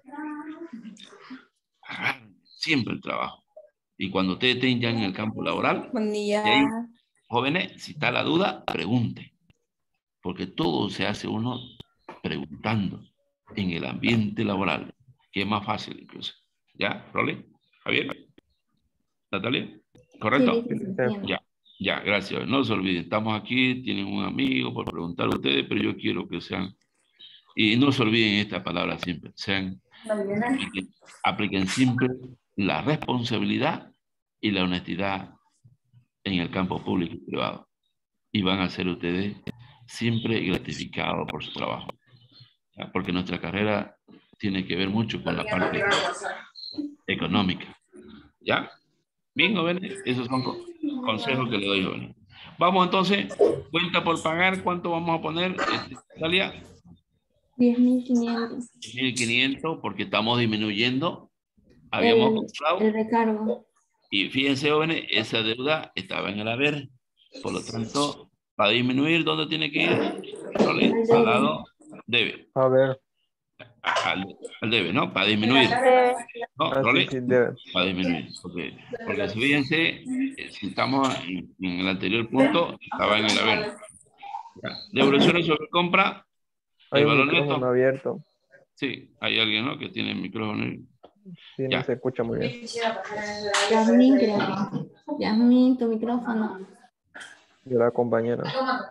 Agarren siempre el trabajo. Y cuando ustedes estén ya en el campo laboral, Buen día. y ahí, jóvenes, si está la duda, pregunten. Porque todo se hace uno preguntando en el ambiente laboral, que es más fácil incluso. ¿Ya, Rolly? Javier, Natalia, Sí, ¿correcto? listo, se entiende. Ya, ya, gracias. No se olviden, estamos aquí, tienen un amigo por preguntar a ustedes, pero yo quiero que sean, y no se olviden esta palabra siempre, sean, apliquen, apliquen siempre la responsabilidad y la honestidad en el campo público y privado. Y van a ser ustedes siempre gratificados por su trabajo. ¿Ya? Porque nuestra carrera tiene que ver mucho con la parte económica. ¿Ya? Bien, jóvenes, esos son co- consejos que le doy, jóvenes. Vamos entonces, cuenta por pagar, ¿cuánto vamos a poner, este, Natalia? diez mil quinientos. mil quinientos, porque estamos disminuyendo. Habíamos El, comprado, el recargo. y fíjense, jóvenes, esa deuda estaba en el haber. Por lo tanto, para disminuir, ¿dónde tiene que ir? Rolly, Al al debe. lado debe. A ver. Al, al debe, ¿no? Para disminuir. Debe. ¿No, Ah, sí, Rolly? sí, debe. Para disminuir. Porque, porque si fíjense, eh, si estamos en, en el anterior punto, estaba en el haber. Ya. Devoluciones sobre compra, Hay el un valor micrófono neto. abierto. Sí, hay alguien, ¿no?, que tiene el micrófono. Sí, no Ya. se escucha muy bien. Yasmín, creo. Yasmín, tu micrófono. De la compañera.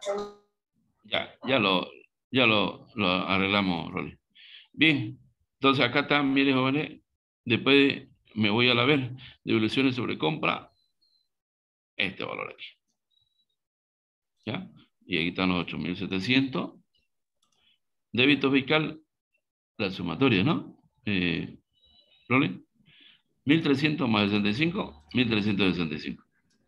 Ya, ya lo, ya lo, lo arreglamos, Rolly. Bien, entonces acá están, miren, jóvenes, después me voy a la ver, devoluciones sobre compra, este valor aquí. ¿Ya? Y aquí están los ocho mil setecientos. Débito fiscal, la sumatoria, ¿no? Eh, Rolly, mil trescientos más sesenta y cinco, mil trescientos sesenta y cinco.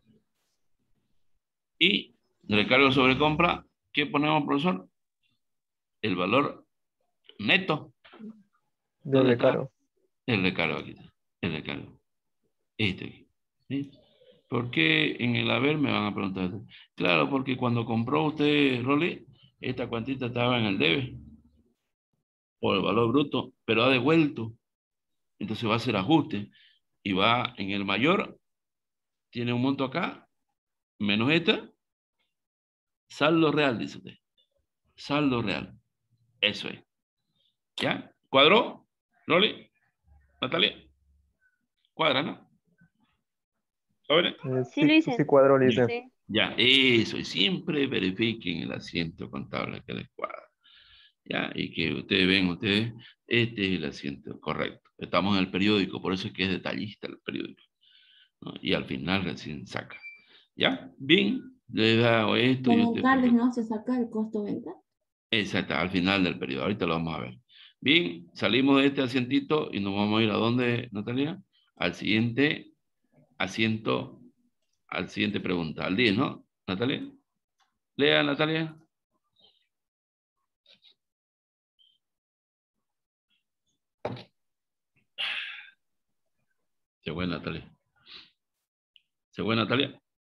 Y recargo sobre compra, ¿qué ponemos, profesor? El valor neto. De ¿Dónde está? recargo. El recargo aquí está. El recargo. Este aquí. ¿Sí? ¿Por qué en el haber me van a preguntar? Claro, porque cuando compró usted, Rolly, esta cuantita estaba en el debe. Por el valor bruto, pero ha devuelto. Entonces va a hacer ajuste. Y va en el mayor, tiene un monto acá, menos esta. Saldo real, dice usted. Saldo real. Eso es. ¿Ya? ¿Cuadró? Rolly, Natalia. Cuadra, ¿no? ¿Jóvenes? Eh, Sí, sí, lo sí, hice. sí cuadro, lo hice. Sí. Ya, eso. Y siempre verifiquen el asiento contable que les cuadra. ¿Ya? Y que ustedes ven, ustedes, este es el asiento correcto. Estamos en el periódico, por eso es que es detallista el periódico, ¿no? Y al final recién saca. ¿Ya? Bien, le he dado esto y Con usted... el CARDES no se saca el costo de venta. Exacto, al final del periodo. Ahorita lo vamos a ver. Bien, salimos de este asientito y nos vamos a ir a dónde, Natalia? Al siguiente asiento la siguiente pregunta, al diez, ¿no? Natalia. Lea, Natalia. Se fue Natalia. ¿Se fue Natalia?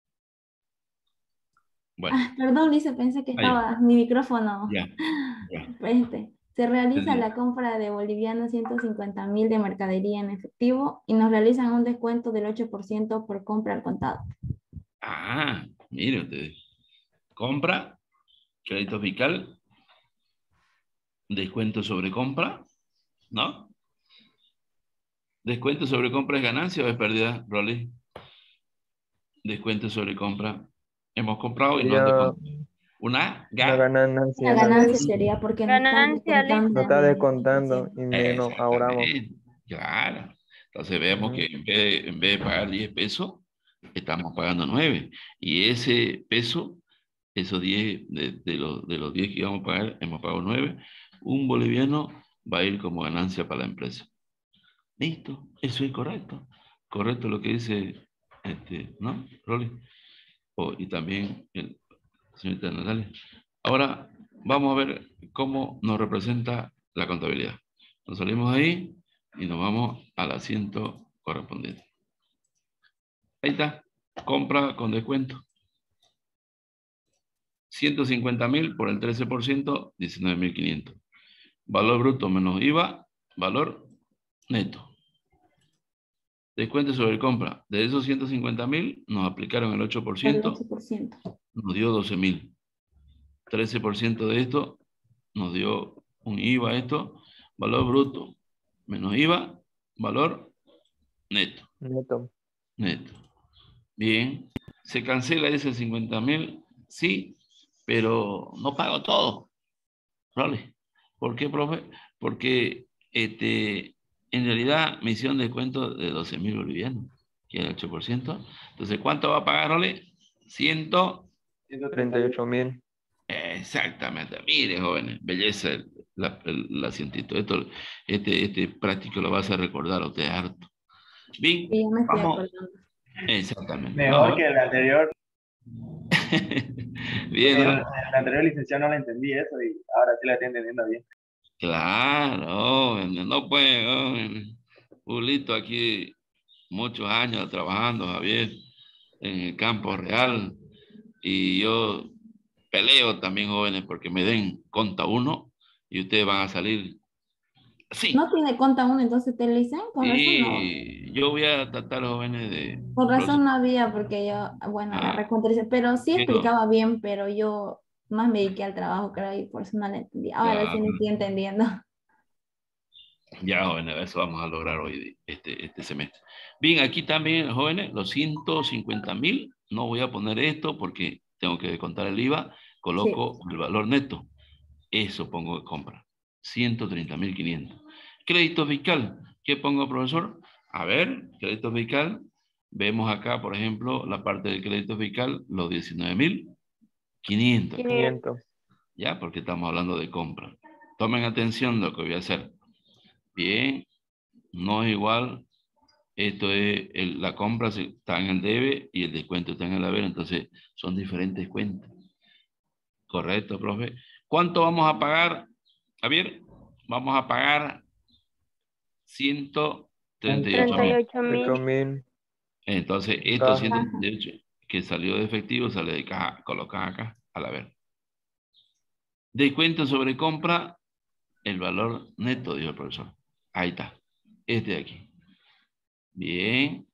Bueno. Ah, perdón, Lisa, pensé que Ah, ya. estaba mi micrófono. Ya, ya. Este, se realiza Entendí. la compra de bolivianos ciento cincuenta mil de mercadería en efectivo y nos realizan un descuento del ocho por ciento por compra al contado. Ah, mire usted. Compra, crédito fiscal, descuento sobre compra, ¿no? ¿Descuento sobre compra es ganancia o es pérdida, Rolly? Descuento sobre compra. Hemos comprado y no Sería descontado. Una una ga- ganancia. La ganancia sería porque nos están Ganancia, descontando No está de- descontando y menos ahorramos. Exactamente. Claro. Entonces vemos Ujú. que en vez, de, en vez de pagar diez pesos, estamos pagando nueve. Y ese peso, esos diez, de, de los, de los diez que íbamos a pagar, hemos pagado nueve. Un boliviano va a ir como ganancia para la empresa. Listo, eso es correcto. Correcto lo que dice, este, ¿no, Rolly? Oh, y también el señorita Natalia. Ahora vamos a ver cómo nos representa la contabilidad. Nos salimos ahí y nos vamos al asiento correspondiente. Ahí está, compra con descuento. ciento cincuenta mil por el trece por ciento, diecinueve mil quinientos. Valor bruto menos I V A, valor neto. Descuento sobre compra. De esos ciento cincuenta mil nos aplicaron el ocho por el ciento, ocho por ciento. nos dio doce mil. trece por ciento de esto nos dio un I V A esto, valor bruto menos I V A, valor neto. Neto. Neto. Bien. ¿Se cancela ese cincuenta mil? Sí, pero no pago todo. ¿Vale? ¿Por qué, profe? Porque este, en realidad me hicieron descuento de doce mil bolivianos, que es el ocho por ciento. Entonces, ¿cuánto va a pagar, Role? ciento treinta y ocho mil. Exactamente. Mire, jóvenes, belleza el, la, el, el asientito. Esto, este, este práctico lo vas a recordar a usted harto. Bien, Sí, ya me estoy vamos. acordando. Exactamente. Mejor No. que el anterior. Bien, El, ¿no? el anterior licenciado no le entendí eso y ahora sí la estoy entendiendo bien. Claro, jóvenes, no puede, jóvenes. Julito aquí muchos años trabajando, Javier, en el campo real. Y yo peleo también, jóvenes, porque me den conta uno y ustedes van a salir así. No tiene conta uno, entonces te dicen, con razón no. Y yo voy a tratar, jóvenes, de... Con razón no había, porque yo, bueno, Ah, agarré contra pero sí pero, explicaba bien, pero yo más me dediqué al trabajo, creo, y por eso no le entendí. Ahora sí claro, me estoy entendiendo. ya, jóvenes, eso vamos a lograr hoy, este, este semestre. Bien, aquí también, jóvenes, los ciento cincuenta mil, no voy a poner esto porque tengo que descontar el I V A, coloco Sí. el valor neto. Eso pongo de compra. ciento treinta mil quinientos. Crédito fiscal. ¿Qué pongo, profesor? A ver, crédito fiscal. Vemos acá, por ejemplo, la parte del crédito fiscal, los diecinueve mil quinientos. quinientos. Ya, porque estamos hablando de compra. Tomen atención de lo que voy a hacer. Bien, no es igual. Esto es, el- la compra está en el debe y el descuento está en el haber, entonces son diferentes cuentas. Correcto, profe. ¿Cuánto vamos a pagar? Javier, vamos a pagar ciento treinta y ocho treinta y mil. ocho mil. ocho mil. Entonces, estos ciento treinta y ocho que salió de efectivo sale de caja, colocan acá a la ver. Descuento sobre compra, el valor neto, dijo el profesor. Ahí está. Este de aquí. Bien.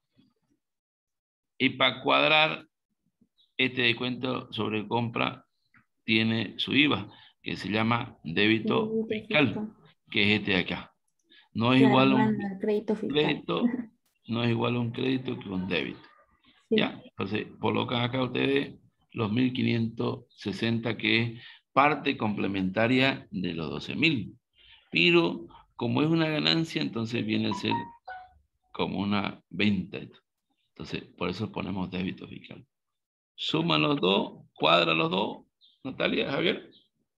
Y para cuadrar, este descuento sobre compra tiene su I V A, que se llama débito Débito fiscal, fiscal. que es este de acá. No es Claro, igual a van un al crédito fiscal. crédito, no es igual a un crédito que un débito. Sí. ¿Ya? Entonces, colocan acá ustedes los mil quinientos sesenta, que es parte complementaria de los doce mil. Pero, como es una ganancia, entonces viene a ser como una venta. Entonces, por eso ponemos débito fiscal. Suman los dos, cuadra los dos. Natalia, Javier.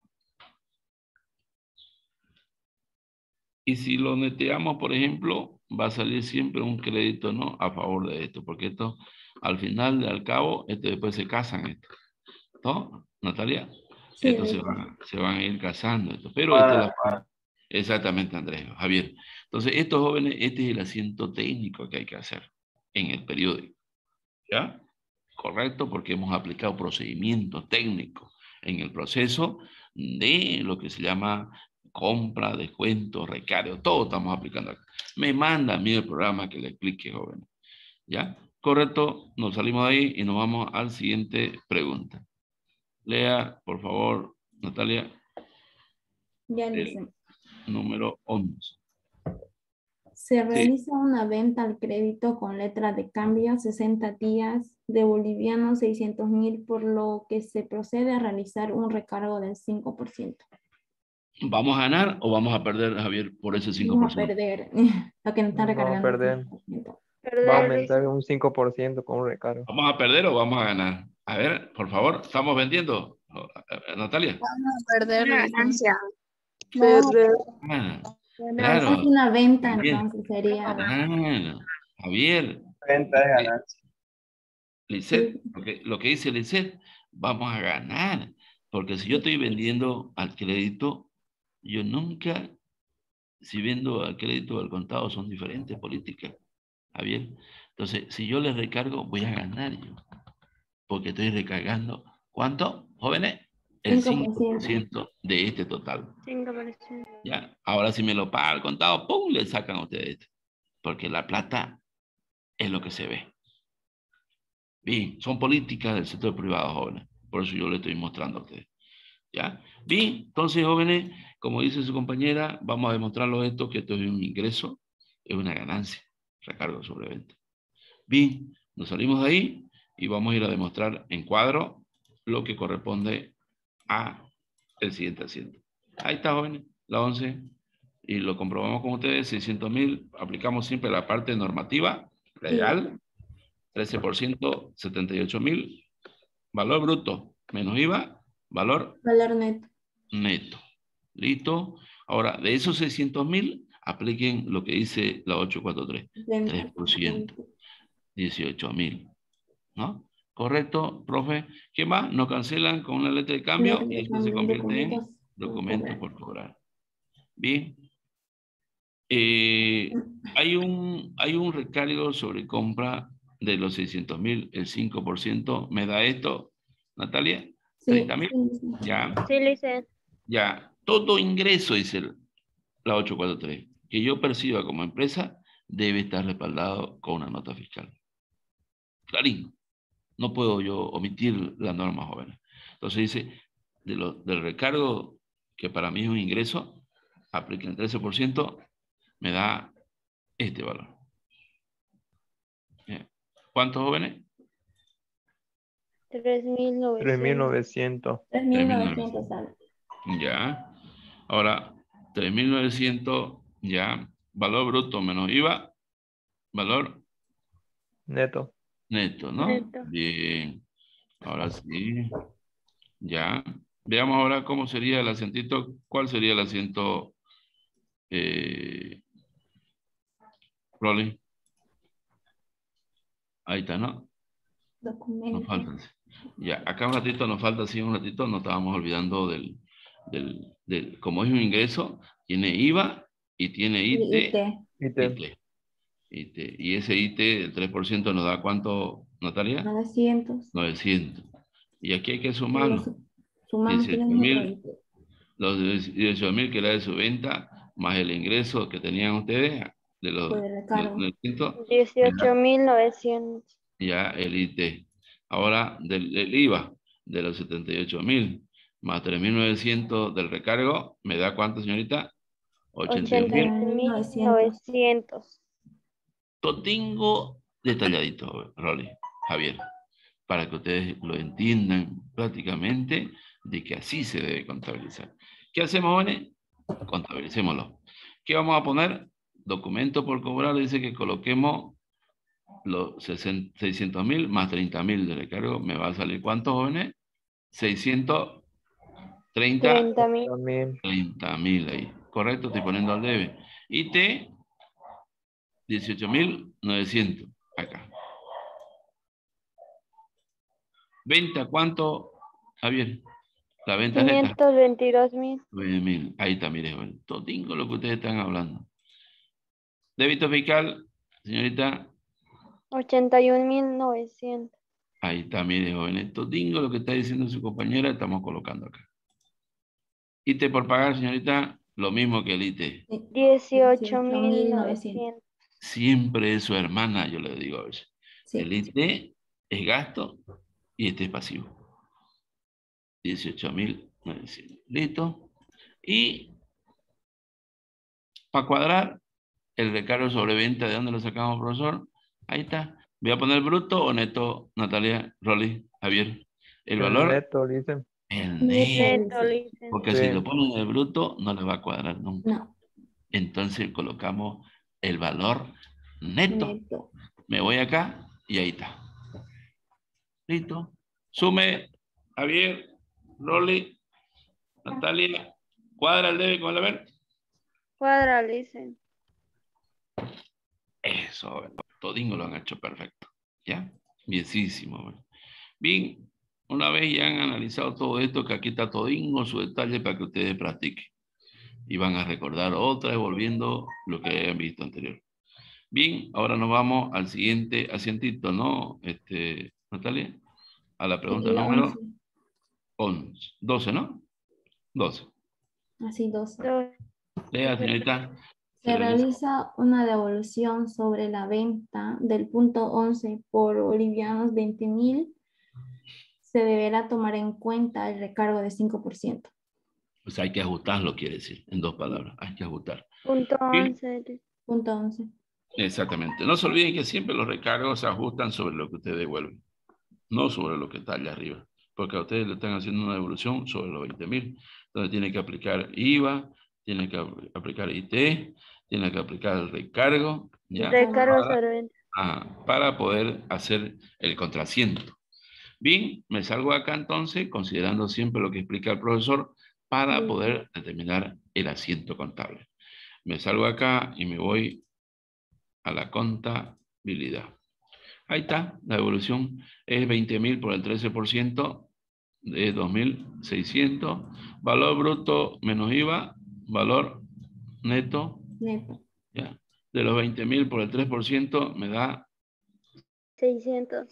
Y si lo neteamos, por ejemplo, va a salir siempre un crédito, ¿no?, a favor de esto, porque esto al final, al cabo, esto después se casan esto. ¿No, Natalia? Sí, Estos se listo. van, se van a ir casando. Esto. Pero esta es la... Ah, Exactamente, Andrés, Javier. Entonces, estos jóvenes, este es el asiento técnico que hay que hacer en el periódico. ¿Ya? Correcto, porque hemos aplicado procedimientos técnicos en el proceso de lo que se llama compra, descuento, recargo, todo estamos aplicando acá. Me manda a mí el programa que le explique, jóvenes. ¿Ya? Correcto, nos salimos de ahí y nos vamos a la siguiente pregunta. Lea, por favor, Natalia, Ya el dice. número once. Se Sí. realiza una venta al crédito con letra de cambio sesenta días de bolivianos seiscientos mil, por lo que se procede a realizar un recargo del cinco por ciento. ¿Vamos a ganar o vamos a perder, Javier, por ese cinco por Vamos a ciento? perder lo que nos están Vamos a recargando. el perder. cinco por ciento. Va a Perder. aumentar un cinco por ciento con un recargo. ¿Vamos a perder o vamos a ganar? A ver, por favor, ¿estamos vendiendo? Natalia. Perder. Una ganancia. Perder. Ah, Es claro. una venta, Bien. entonces sería. Ah, Javier. venta de ganancia. Lisset, porque lo que dice Lisset, vamos a ganar. Porque si yo estoy vendiendo al crédito, yo nunca, si vendo al crédito o al contado, son diferentes políticas. Javier. Entonces, si yo les recargo, voy a ganar yo. Porque estoy recargando, ¿cuánto, jóvenes? El cinco por ciento de este total. cinco por ciento. ¿Ya? Ahora si me lo paga al contado, ¡pum!, le sacan a ustedes esto. Porque la plata es lo que se ve. Bien, son políticas del sector privado, jóvenes. Por eso yo le estoy mostrando a ustedes. ¿Ya? Bien, entonces, jóvenes, como dice su compañera, vamos a demostrarles esto, que esto es un ingreso, es una ganancia, recargo sobre venta. Bien, nos salimos de ahí y vamos a ir a demostrar en cuadro lo que corresponde a el siguiente asiento. Ahí está, jóvenes, la once. Y lo comprobamos con ustedes, seiscientos mil. Aplicamos siempre la parte normativa, legal. trece por ciento, setenta y ocho mil. Valor bruto, menos I V A, valor Valor neto. neto. ¿Listo? Ahora, de esos seiscientos mil, apliquen lo que dice la ocho cuatro tres. tres por ciento. dieciocho mil. ¿No? ¿Correcto, profe? ¿Qué más? Nos cancelan con una letra de cambio Letra de y esto cambio, se convierte en documentos por documentos cobrar. por cobrar. Bien. Eh, hay, un, hay un recargo sobre compra de los seiscientos mil, el cinco por ciento. ¿Me da esto, Natalia? Sí, treinta mil. sí, sí. Ya. Sí, Lisset. Ya. Todo ingreso, dice la ocho cuatro tres, que yo perciba como empresa, debe estar respaldado con una nota fiscal. Clarín. No puedo yo omitir la norma, jóvenes. Entonces dice, de lo, del recargo, que para mí es un ingreso, aplica el trece por ciento, me da este valor. Bien. ¿Cuántos, jóvenes? tres mil tres mil novecientos. novecientos. tres mil novecientos sale. Ya. Ahora, tres mil novecientos, ya. Valor bruto menos I V A, valor Neto. neto, ¿no? Neto. Bien. Ahora sí. Ya. Veamos ahora cómo sería el acentito. ¿Cuál sería el acento, eh, Rolly? Ahí está, ¿no? Nos Documentos. falta. Ya, acá un ratito nos falta, sí, un ratito, nos estábamos olvidando del, del, del, como es un ingreso, tiene I V A y tiene I T. I T. I T. I T. I T. Y ese I T, el tres por ciento nos da ¿cuánto, Natalia? novecientos. novecientos. Y aquí hay que sumarlo. Sumamos dieciocho mil, veinte. los dieciocho mil que era de su venta, más el ingreso que tenían ustedes, de los Por el recargo. novecientos, dieciocho mil novecientos. ya el I T. Ahora, del, del I V A, de los setenta y ocho mil, más tres mil novecientos del recargo, ¿me da cuánto, señorita? ochenta y un mil. ochenta mil novecientos. Lo tengo detalladito, Rolly, Javier, para que ustedes lo entiendan prácticamente de que así se debe contabilizar. ¿Qué hacemos, jóvenes? Contabilicémoslo. ¿Qué vamos a poner? Documento por cobrar, dice que coloquemos los seiscientos mil más treinta mil de recargo. ¿Me va a salir cuántos, jóvenes? seiscientos treinta. treinta mil. treinta mil ahí. Correcto, estoy poniendo al debe. I T, dieciocho mil novecientos acá. ¿Venta cuánto, Javier? La venta neta. quinientos veintidós mil. nueve mil. Ahí está, mire, joven. Todingo lo que ustedes están hablando. Débito fiscal, señorita. ochenta y un mil novecientos. Ahí está, mire, jóvenes. Todingo lo que está diciendo su compañera, estamos colocando acá. I T por pagar, señorita, lo mismo que el I T. dieciocho mil novecientos. Siempre es su hermana, yo le digo a veces. Sí. El I T es gasto y este es pasivo. dieciocho mil novecientos. Listo. Y para cuadrar el recargo sobre venta, ¿de dónde lo sacamos, profesor? Ahí está. Voy a poner bruto o neto, Natalia, Rolly, Javier. El valor, neto, dicen. el neto. Neto, dicen. Porque Sí. si lo ponen en el bruto, no le va a cuadrar nunca. No. Entonces colocamos el valor neto. Neto. Me voy acá y ahí está. Listo. Sume, Javier, Rolly, Natalia, cuadra el debe con el haber. Cuadra, dicen. Eso, todingo lo han hecho perfecto. ¿Ya? Bienísimo. Bueno. Bien, una vez ya han analizado todo esto, que aquí está todingo su detalle para que ustedes practiquen. Y van a recordar otra vez volviendo lo que hayan visto anterior. Bien, ahora nos vamos al siguiente asientito, ¿no? Este, Natalia, a la pregunta Sí, la número once. once, doce, ¿no? doce. Así, dos. Lea, señorita. Se realiza una devolución sobre la venta del punto once por bolivianos veinte mil. Se deberá tomar en cuenta el recargo de cinco por ciento. Pues hay que ajustarlo, quiere decir, en dos palabras. Hay que ajustar. Punto Bien. once. Punto once. Exactamente. No se olviden que siempre los recargos se ajustan sobre lo que ustedes devuelven, no sobre lo que está allá arriba, porque a ustedes le están haciendo una devolución sobre los veinte mil, donde tiene que aplicar I V A, tiene que aplicar I T, tiene que aplicar el recargo, ¿ya? Recargo para, sobre venta. ah, para poder hacer el contrasiento. Bien, me salgo acá entonces, considerando siempre lo que explica el profesor, para Bien. poder determinar el asiento contable. Me salgo acá y me voy a la contabilidad. Ahí está, la devolución es veinte mil por el trece por ciento de dos mil seiscientos. Valor bruto menos I V A, valor neto, Neto. ¿ya? De los veinte mil por el tres por ciento me da seiscientos.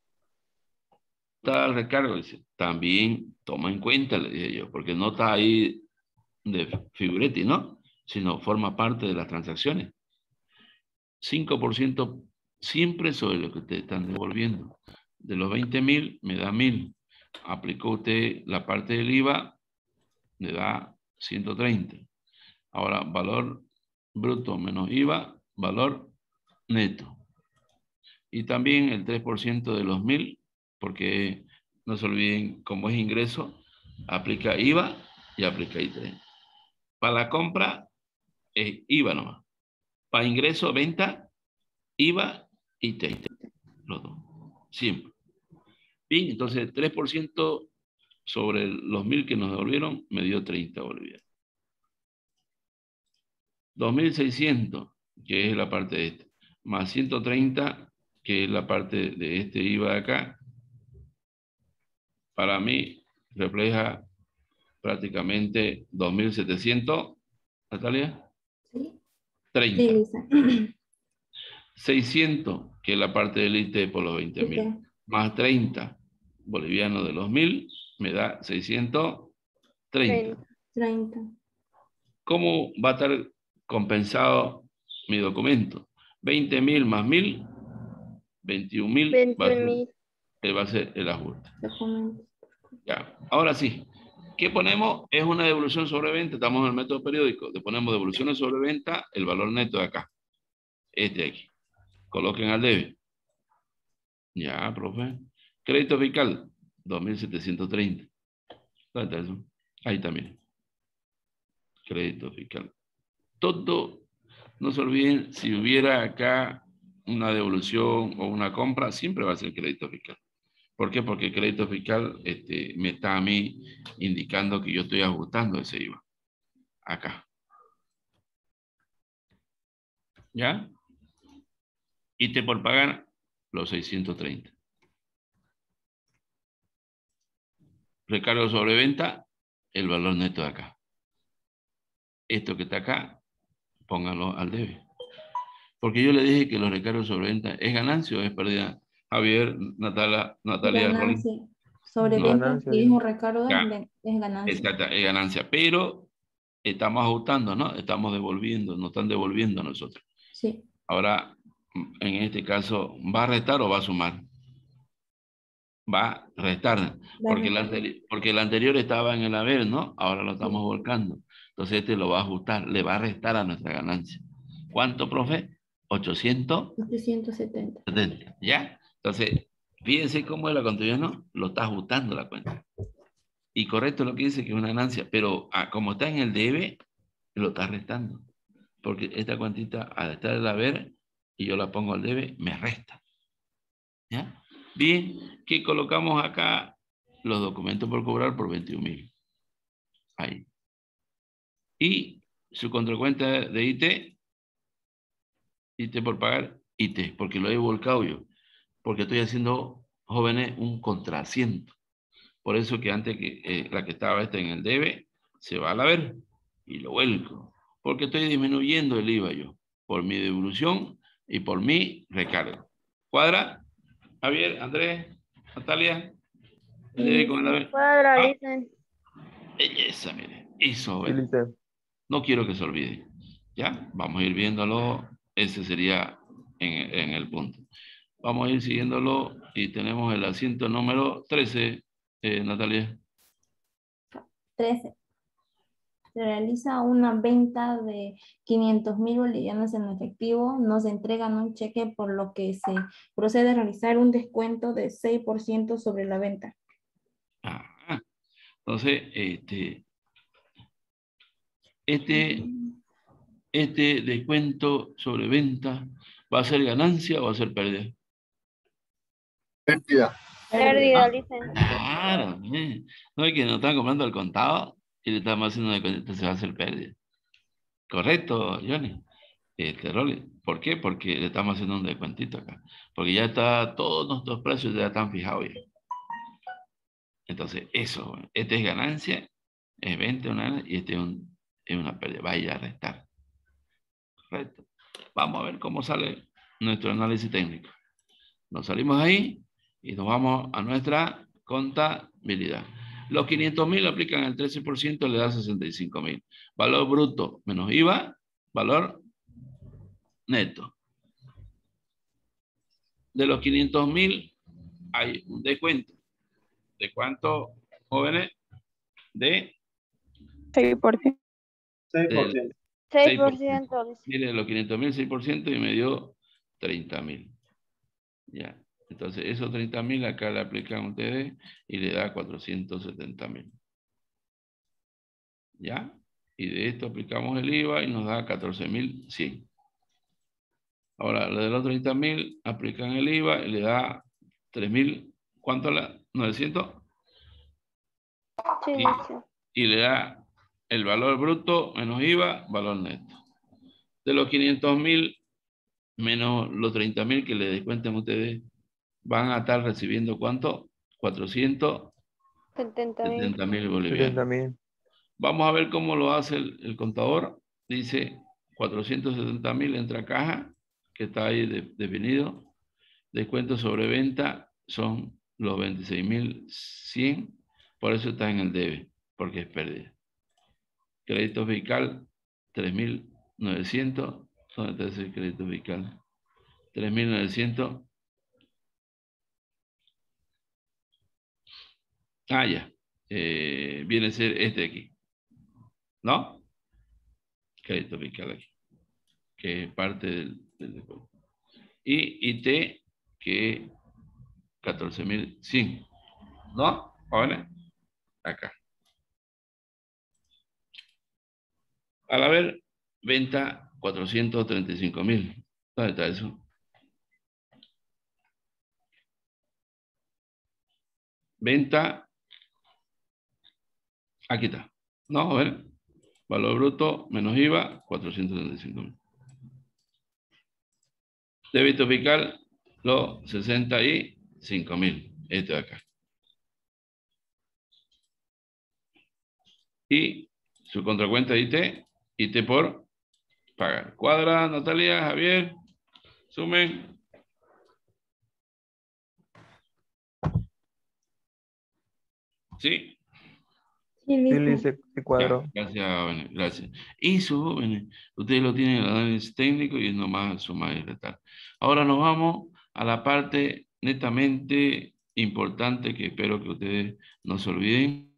está el recargo. Dice, también toma en cuenta, le dije yo, porque no está ahí de figuretti, ¿no? Sino forma parte de las transacciones. cinco por ciento siempre sobre lo que ustedes están devolviendo. De los veinte mil, me da mil. Aplicó usted la parte del I V A, me da ciento treinta. Ahora, valor bruto menos I V A, valor neto. Y también el tres por ciento de los mil, porque no se olviden, como es ingreso, aplica I V A y aplica I T. Para la compra, es I V A nomás. Para ingreso, venta, I V A y T. Los dos. Siempre. Bien, entonces tres por ciento sobre los mil que nos devolvieron me dio treinta bolivianos. dos mil seiscientos, que es la parte de este, más ciento treinta, que es la parte de este I V A de acá, para mí refleja prácticamente dos mil setecientos, Natalia, ¿Sí? treinta. Sí, Lisa. seiscientos, que es la parte del I T por los veinte mil, Ok. más treinta bolivianos de los mil, me da seiscientos treinta. treinta. ¿Cómo va a estar compensado mi documento? veinte mil más mil, veintiún mil va, va a ser el ajuste. Documentos. Ya. Ahora sí, ¿qué ponemos? Es una devolución sobre venta, estamos en el método periódico, le ponemos devoluciones sobre venta, el valor neto de acá, este de aquí. Coloquen al debe. Ya, profe. Crédito fiscal, dos mil setecientos treinta. ¿Dónde está eso? Ahí también. Crédito fiscal. Todo, no se olviden, si hubiera acá una devolución o una compra, siempre va a ser crédito fiscal. ¿Por qué? Porque el crédito fiscal este, me está a mí indicando que yo estoy ajustando ese I V A. Acá. ¿Ya? Y te por pagar los seiscientos treinta. recargo sobre venta, el valor neto de acá. Esto que está acá, póngalo al debe. Porque yo le dije que los recargos sobre venta, ¿es ganancia o es pérdida? Javier, Natalia, Natalia, Rolín. Ganancia. Sobre No. venta, Ganancia, si es digo. un recargo, es, Ya. ven- es ganancia. Exacto, es ganancia. Pero estamos ajustando, ¿no? Estamos devolviendo, nos están devolviendo a nosotros. Sí. Ahora, en este caso, ¿va a restar o va a sumar? Va a restar, porque el, anteri- porque el anterior estaba en el haber, ¿no? Ahora lo estamos volcando. Entonces este lo va a ajustar, le va a restar a nuestra ganancia. ¿Cuánto, profe? ochocientos ochocientos setenta. setenta, ¿ya? Entonces, fíjense cómo es la contabilidad, ¿no? Lo está ajustando la cuenta. Y correcto lo que dice que es una ganancia, pero ah, como está en el debe, lo está restando. Porque esta cuantita, al estar en el haber, y yo la pongo al debe, me resta. ¿Ya? Bien, ¿qué colocamos acá? Los documentos por cobrar por veintiún mil. Ahí. Y su contracuenta de I T, I T por pagar, I T, porque lo he volcado yo. Porque estoy haciendo, jóvenes, un contrasiento. Por eso que antes que eh, la que estaba esta en el debe, se va al haber y lo vuelco. Porque estoy disminuyendo el I V A yo, por mi devolución y por mi recargo. ¿Cuadra? Javier, Andrés, Natalia. ¿El debe con el haber? Cuadra, Ah, listen. belleza, mire. Eso, Sí, bueno. listo. No quiero que se olvide. ¿Ya? Vamos a ir viéndolo. Ese sería en, en el punto. Vamos a ir siguiéndolo y tenemos el asiento número trece, eh, Natalia. trece. Se realiza una venta de quinientos mil bolivianos en efectivo. Nos entregan un cheque por lo que se procede a realizar un descuento de seis por ciento sobre la venta. Ah, entonces, este, este, este descuento sobre venta, ¿va a ser ganancia o va a ser pérdida? Pérdida. Pérdida, listen. Claro, eh. No es que nos están comprando al contado y le estamos haciendo un descuento, entonces va a ser pérdida. Correcto, Johnny. Este, Rolly. ¿Por qué? Porque le estamos haciendo un descuentito acá. Porque ya está, todos nuestros precios ya están fijados ya. Entonces, eso, este es ganancia, es venta una, y este es, un, es una pérdida. Vaya a restar. Correcto. Vamos a ver cómo sale nuestro análisis técnico. Nos salimos ahí y nos vamos a nuestra contabilidad. Los quinientos mil aplican el trece por ciento, le da sesenta y cinco mil. Valor bruto menos I V A, valor neto. De los quinientos mil hay un descuento. ¿De cuánto, jóvenes? De seis por ciento. seis por del ciento. seis por ciento, listen. Miren, los quinientos mil, seis por ciento y me dio treinta mil. Ya. Entonces, esos treinta mil acá le aplican ustedes y le da cuatrocientos setenta mil. ¿Ya? Y de esto aplicamos el I V A y nos da catorce mil cien. Ahora, lo de los treinta mil aplican el I V A y le da tres mil, ¿cuánto la? novecientos. Sí, Y, listen. y le da el valor bruto menos I V A, valor neto. De los quinientos mil menos los treinta mil que le descuenten ustedes, van a estar recibiendo ¿cuánto? cuatrocientos setenta mil. setenta mil setenta bolivianos. mil. Vamos a ver cómo lo hace el, el contador. Dice cuatrocientos setenta mil entra caja, que está ahí de, definido. Descuento sobre venta son los veintiséis mil cien, por eso está en el debe, porque es pérdida. Crédito fiscal, tres mil novecientos. ¿Dónde está ese crédito fiscal? tres mil novecientos. Ah, ya. Eh, viene a ser este aquí. ¿No? Crédito fiscal aquí. Que es parte del, del descuento. Y I T, que es catorce mil cien. ¿No? Ahora, acá. Al haber venta cuatrocientos treinta y cinco mil. ¿Dónde está eso? Venta. Aquí está. No, a ver. Valor bruto menos I V A, cuatrocientos treinta y cinco mil. Débito fiscal, los sesenta y cinco mil. Este de acá. Y su contracuenta I T, I T por pagar. Cuadra, Natalia, Javier, sumen. ¿Sí? Sí, Sí, listo. se, se cuadró. Ya, gracias, jóvenes, gracias. Eso, jóvenes, ustedes lo tienen en el análisis técnico y es nomás sumar y restar. Ahora nos vamos a la parte netamente importante que espero que ustedes no se olviden.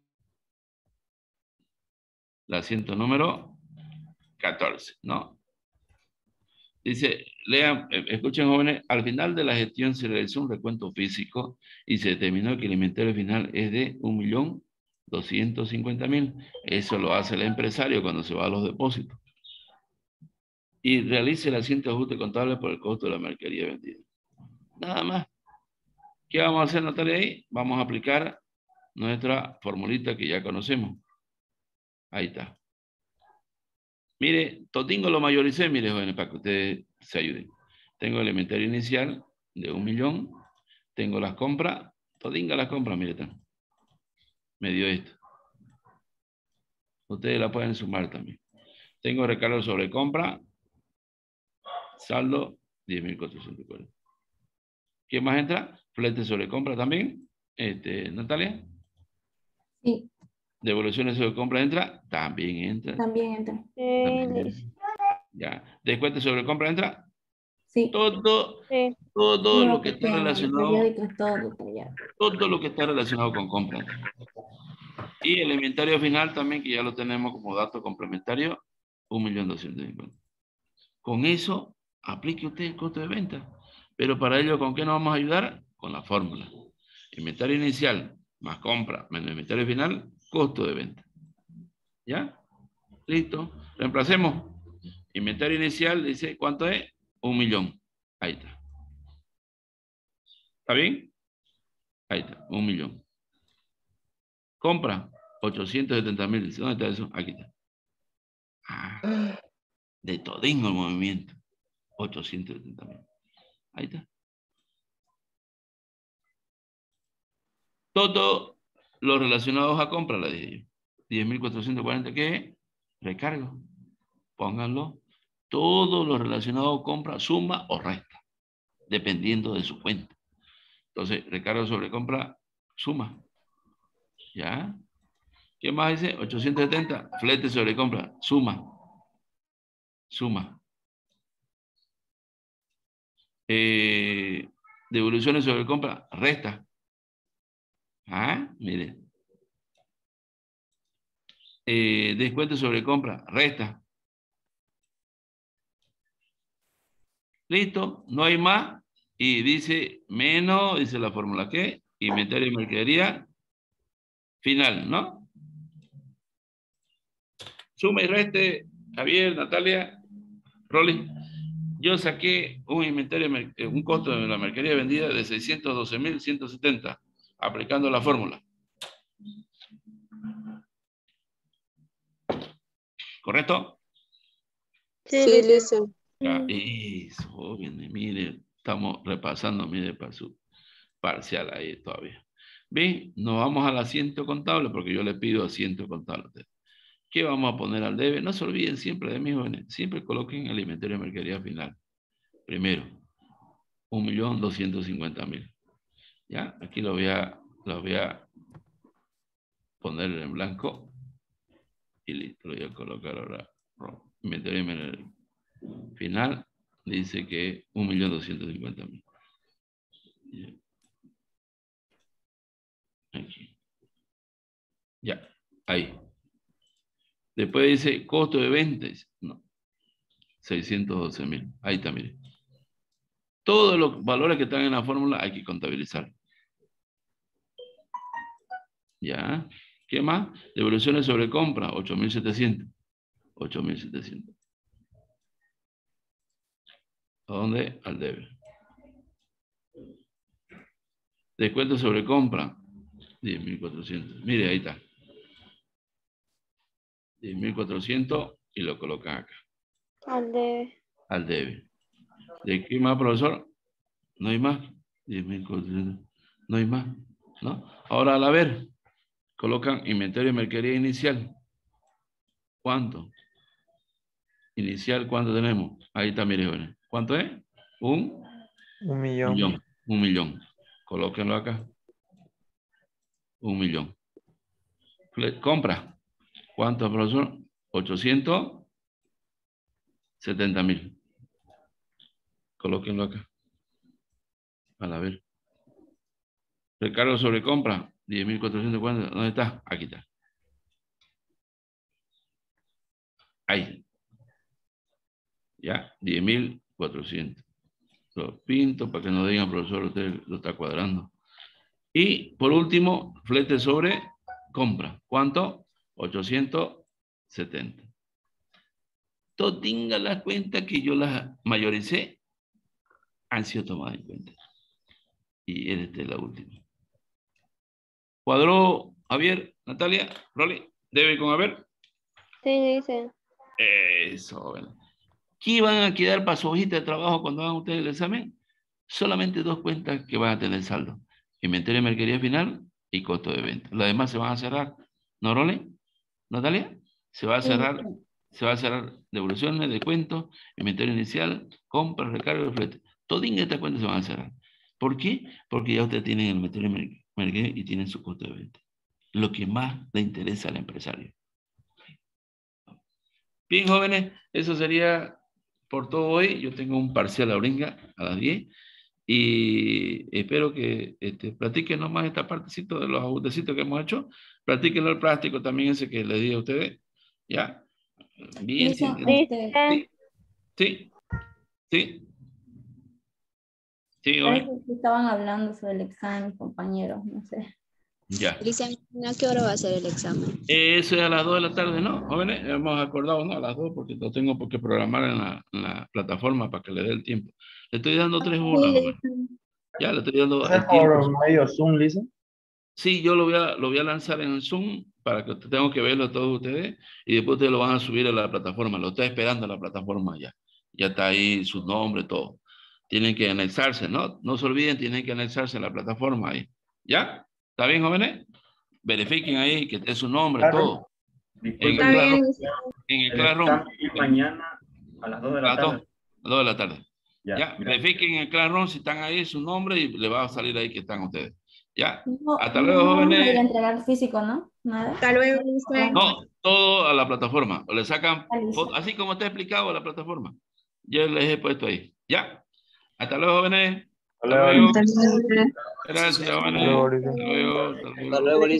La asiento número catorce, ¿no? Dice, lean, eh, escuchen jóvenes, al final de la gestión se realizó un recuento físico y se determinó que el inventario final es de un millón doscientos cincuenta mil. Eso lo hace el empresario cuando se va a los depósitos. Y realice el asiento de ajuste contable por el costo de la mercadería vendida. Nada más. ¿Qué vamos a hacer, Natalia, ahí? Vamos a aplicar nuestra formulita que ya conocemos. Ahí está. Mire, todingo lo mayoricé, mire, jóvenes, para que ustedes se ayuden. Tengo el inventario inicial de un millón. Tengo las compras. Todinga las compras, mire, está. Me dio esto. Ustedes la pueden sumar también. Tengo recargo sobre compra. Saldo, diez mil cuatrocientos cuarenta. ¿Qué más entra? Flete sobre compra también. Este, Natalia. Sí, Devoluciones sobre compra entra. También entra. también entra. También Eh, entra. Ya. Descuento sobre compra entra. Sí, Todo, sí. todo lo todo que está pequeño, los relacionado, periódicos, todo detallado. todo lo que está relacionado con compra. Y el inventario final también, que ya lo tenemos como dato complementario, un millón doscientos cincuenta. Con eso, aplique usted el costo de venta. Pero para ello, ¿con qué nos vamos a ayudar? Con la fórmula. Inventario inicial más compra menos inventario final, costo de venta. ¿Ya? Listo. Reemplacemos. Inventario inicial dice, ¿cuánto es? Un millón. Ahí está. ¿Está bien? Ahí está, un millón. Compra, ochocientos setenta mil. ¿Dónde está eso? Aquí está. Ah, de todingo el movimiento. ochocientos setenta mil. Ahí está. Todo lo relacionado a compra, le dije yo. diez mil cuatrocientos cuarenta, ¿qué es? Recargo. Pónganlo. Todo lo relacionado a compra, suma o resta, dependiendo de su cuenta. Entonces, recargo sobre compra, suma. ¿Ya? ¿Qué más dice? ochocientos setenta, flete sobre compra, suma. Suma. Eh, devoluciones sobre compra, resta. Ah, mire. Eh, descuento sobre compra, resta. Listo, no hay más. Y dice menos, dice la fórmula que, inventario y mercadería final, ¿no? Suma y reste, Javier, Natalia, Rolly. Yo saqué un inventario, un costo de la mercadería vendida de seiscientos doce mil ciento setenta, aplicando la fórmula. ¿Correcto? Sí, listo. Ya, eso, bien, mire, estamos repasando, mire, para su parcial ahí todavía. Bien, nos vamos al asiento contable, porque yo le pido asiento contable. ¿Qué vamos a poner al debe? No se olviden siempre de mis jóvenes, siempre coloquen el inventario de mercadería final. Primero, un millón doscientos cincuenta mil. Ya, aquí lo voy a, lo voy a poner en blanco y listo, lo voy a colocar ahora. Inventario final dice que un millón doscientos cincuenta mil. Aquí. Ya, ahí. Después dice costo de ventas. No, seiscientos doce mil. Ahí está, mire. Todos los valores que están en la fórmula hay que contabilizar. Ya. ¿Qué más? Devoluciones sobre compra, ocho mil setecientos. ocho mil setecientos. ¿A dónde? Al debe. Descuento sobre compra, diez mil cuatrocientos. Mire, ahí está. diez mil cuatrocientos y lo colocan acá. Al debe. Al debe. ¿De qué más, profesor? No hay más. diez mil cuatrocientos. No hay más. ¿No? Ahora al haber, colocan inventario de mercadería inicial. ¿Cuánto? Inicial, ¿cuánto tenemos? Ahí está, mire, jóvenes. ¿Cuánto es? Un Un millón. millón. Un millón. Colóquenlo acá. Un millón. Fle- Compra. ¿Cuánto, profesor? ochocientos setenta mil. Colóquenlo acá. Para ver. Recargo sobre compra. diez mil cuatrocientos cuarenta. ¿Dónde está? Aquí está. Ahí. Ya. diez mil cuatrocientos. Lo pinto para que no digan, profesor, usted lo está cuadrando. Y por último, flete sobre compra. ¿Cuánto? ochocientos setenta. Todas las cuentas que yo las mayoricé han sido tomadas en cuenta. Y esta es la última. Cuadró Javier, Natalia, Rolly, debe con Javier. Sí, dice. Eso, bueno. ¿Qué van a quedar para su hojita de trabajo cuando hagan ustedes el examen? Solamente dos cuentas que van a tener saldo. Inventario de mercadería final y costo de venta. Las demás se van a cerrar. ¿No, Rolly? ¿Natalia? Se va a cerrar, se va a cerrar devoluciones, descuentos, inventario inicial, compras, recargo de flete. Todas estas cuentas se van a cerrar. ¿Por qué? Porque ya ustedes tienen el inventario de mercadería y tienen su costo de venta. Lo que más le interesa al empresario. Bien, jóvenes, eso sería por todo hoy. Yo tengo un parcial ahorita a las diez y espero que este, practiquen nomás esta partecito de los ajustecitos que hemos hecho. Practíquenlo el práctico también ese que les di a ustedes. ¿Ya? Bien, sí, Lisa, sí, este, sí, sí, sí, parece hoy, que estaban hablando sobre el examen, compañeros, no sé. ya. Lisa, ¿a qué hora va a ser el examen? Eso es a las dos de la tarde, ¿no? Jóvenes, hemos acordado, ¿no? A las dos, porque lo tengo que programar en la, en la plataforma para que le dé el tiempo. Le estoy dando tres horas, jóvenes. Ya, le estoy dando ¿Hacer el tiempo. por medio Zoom, Lisa? Sí, yo lo voy a, lo voy a lanzar en Zoom para que tengo que verlo todos ustedes y después ustedes lo van a subir a la plataforma. Lo está esperando la plataforma ya. Ya está ahí su nombre, todo. Tienen que anexarse, ¿no? No se olviden, tienen que anexarse a la plataforma ahí. ¿Ya? ¿Está bien, jóvenes? Verifiquen ahí que esté su nombre, Claro. todo. En el Disculpe, Classroom. En el el Classroom. examen es mañana a las dos de A la las dos, tarde. a las dos de la tarde. Ya, Ya, gracias. verifiquen en el Classroom si están ahí su nombre y le va a salir ahí que están ustedes. Ya, No, hasta no luego, vamos a ir a jóvenes. entregar físico, ¿no? Nada. Hasta luego, Lisa. No, todo a la plataforma. O le sacan, Ah, listo. foto, así como está explicado a la plataforma. Yo les he puesto ahí. Ya, hasta luego, jóvenes. Hasta Hasta luego. luego. Gracias, jóvenes. Hasta luego, Lisa. Hasta luego. Hasta Hasta luego. luego, Lisa.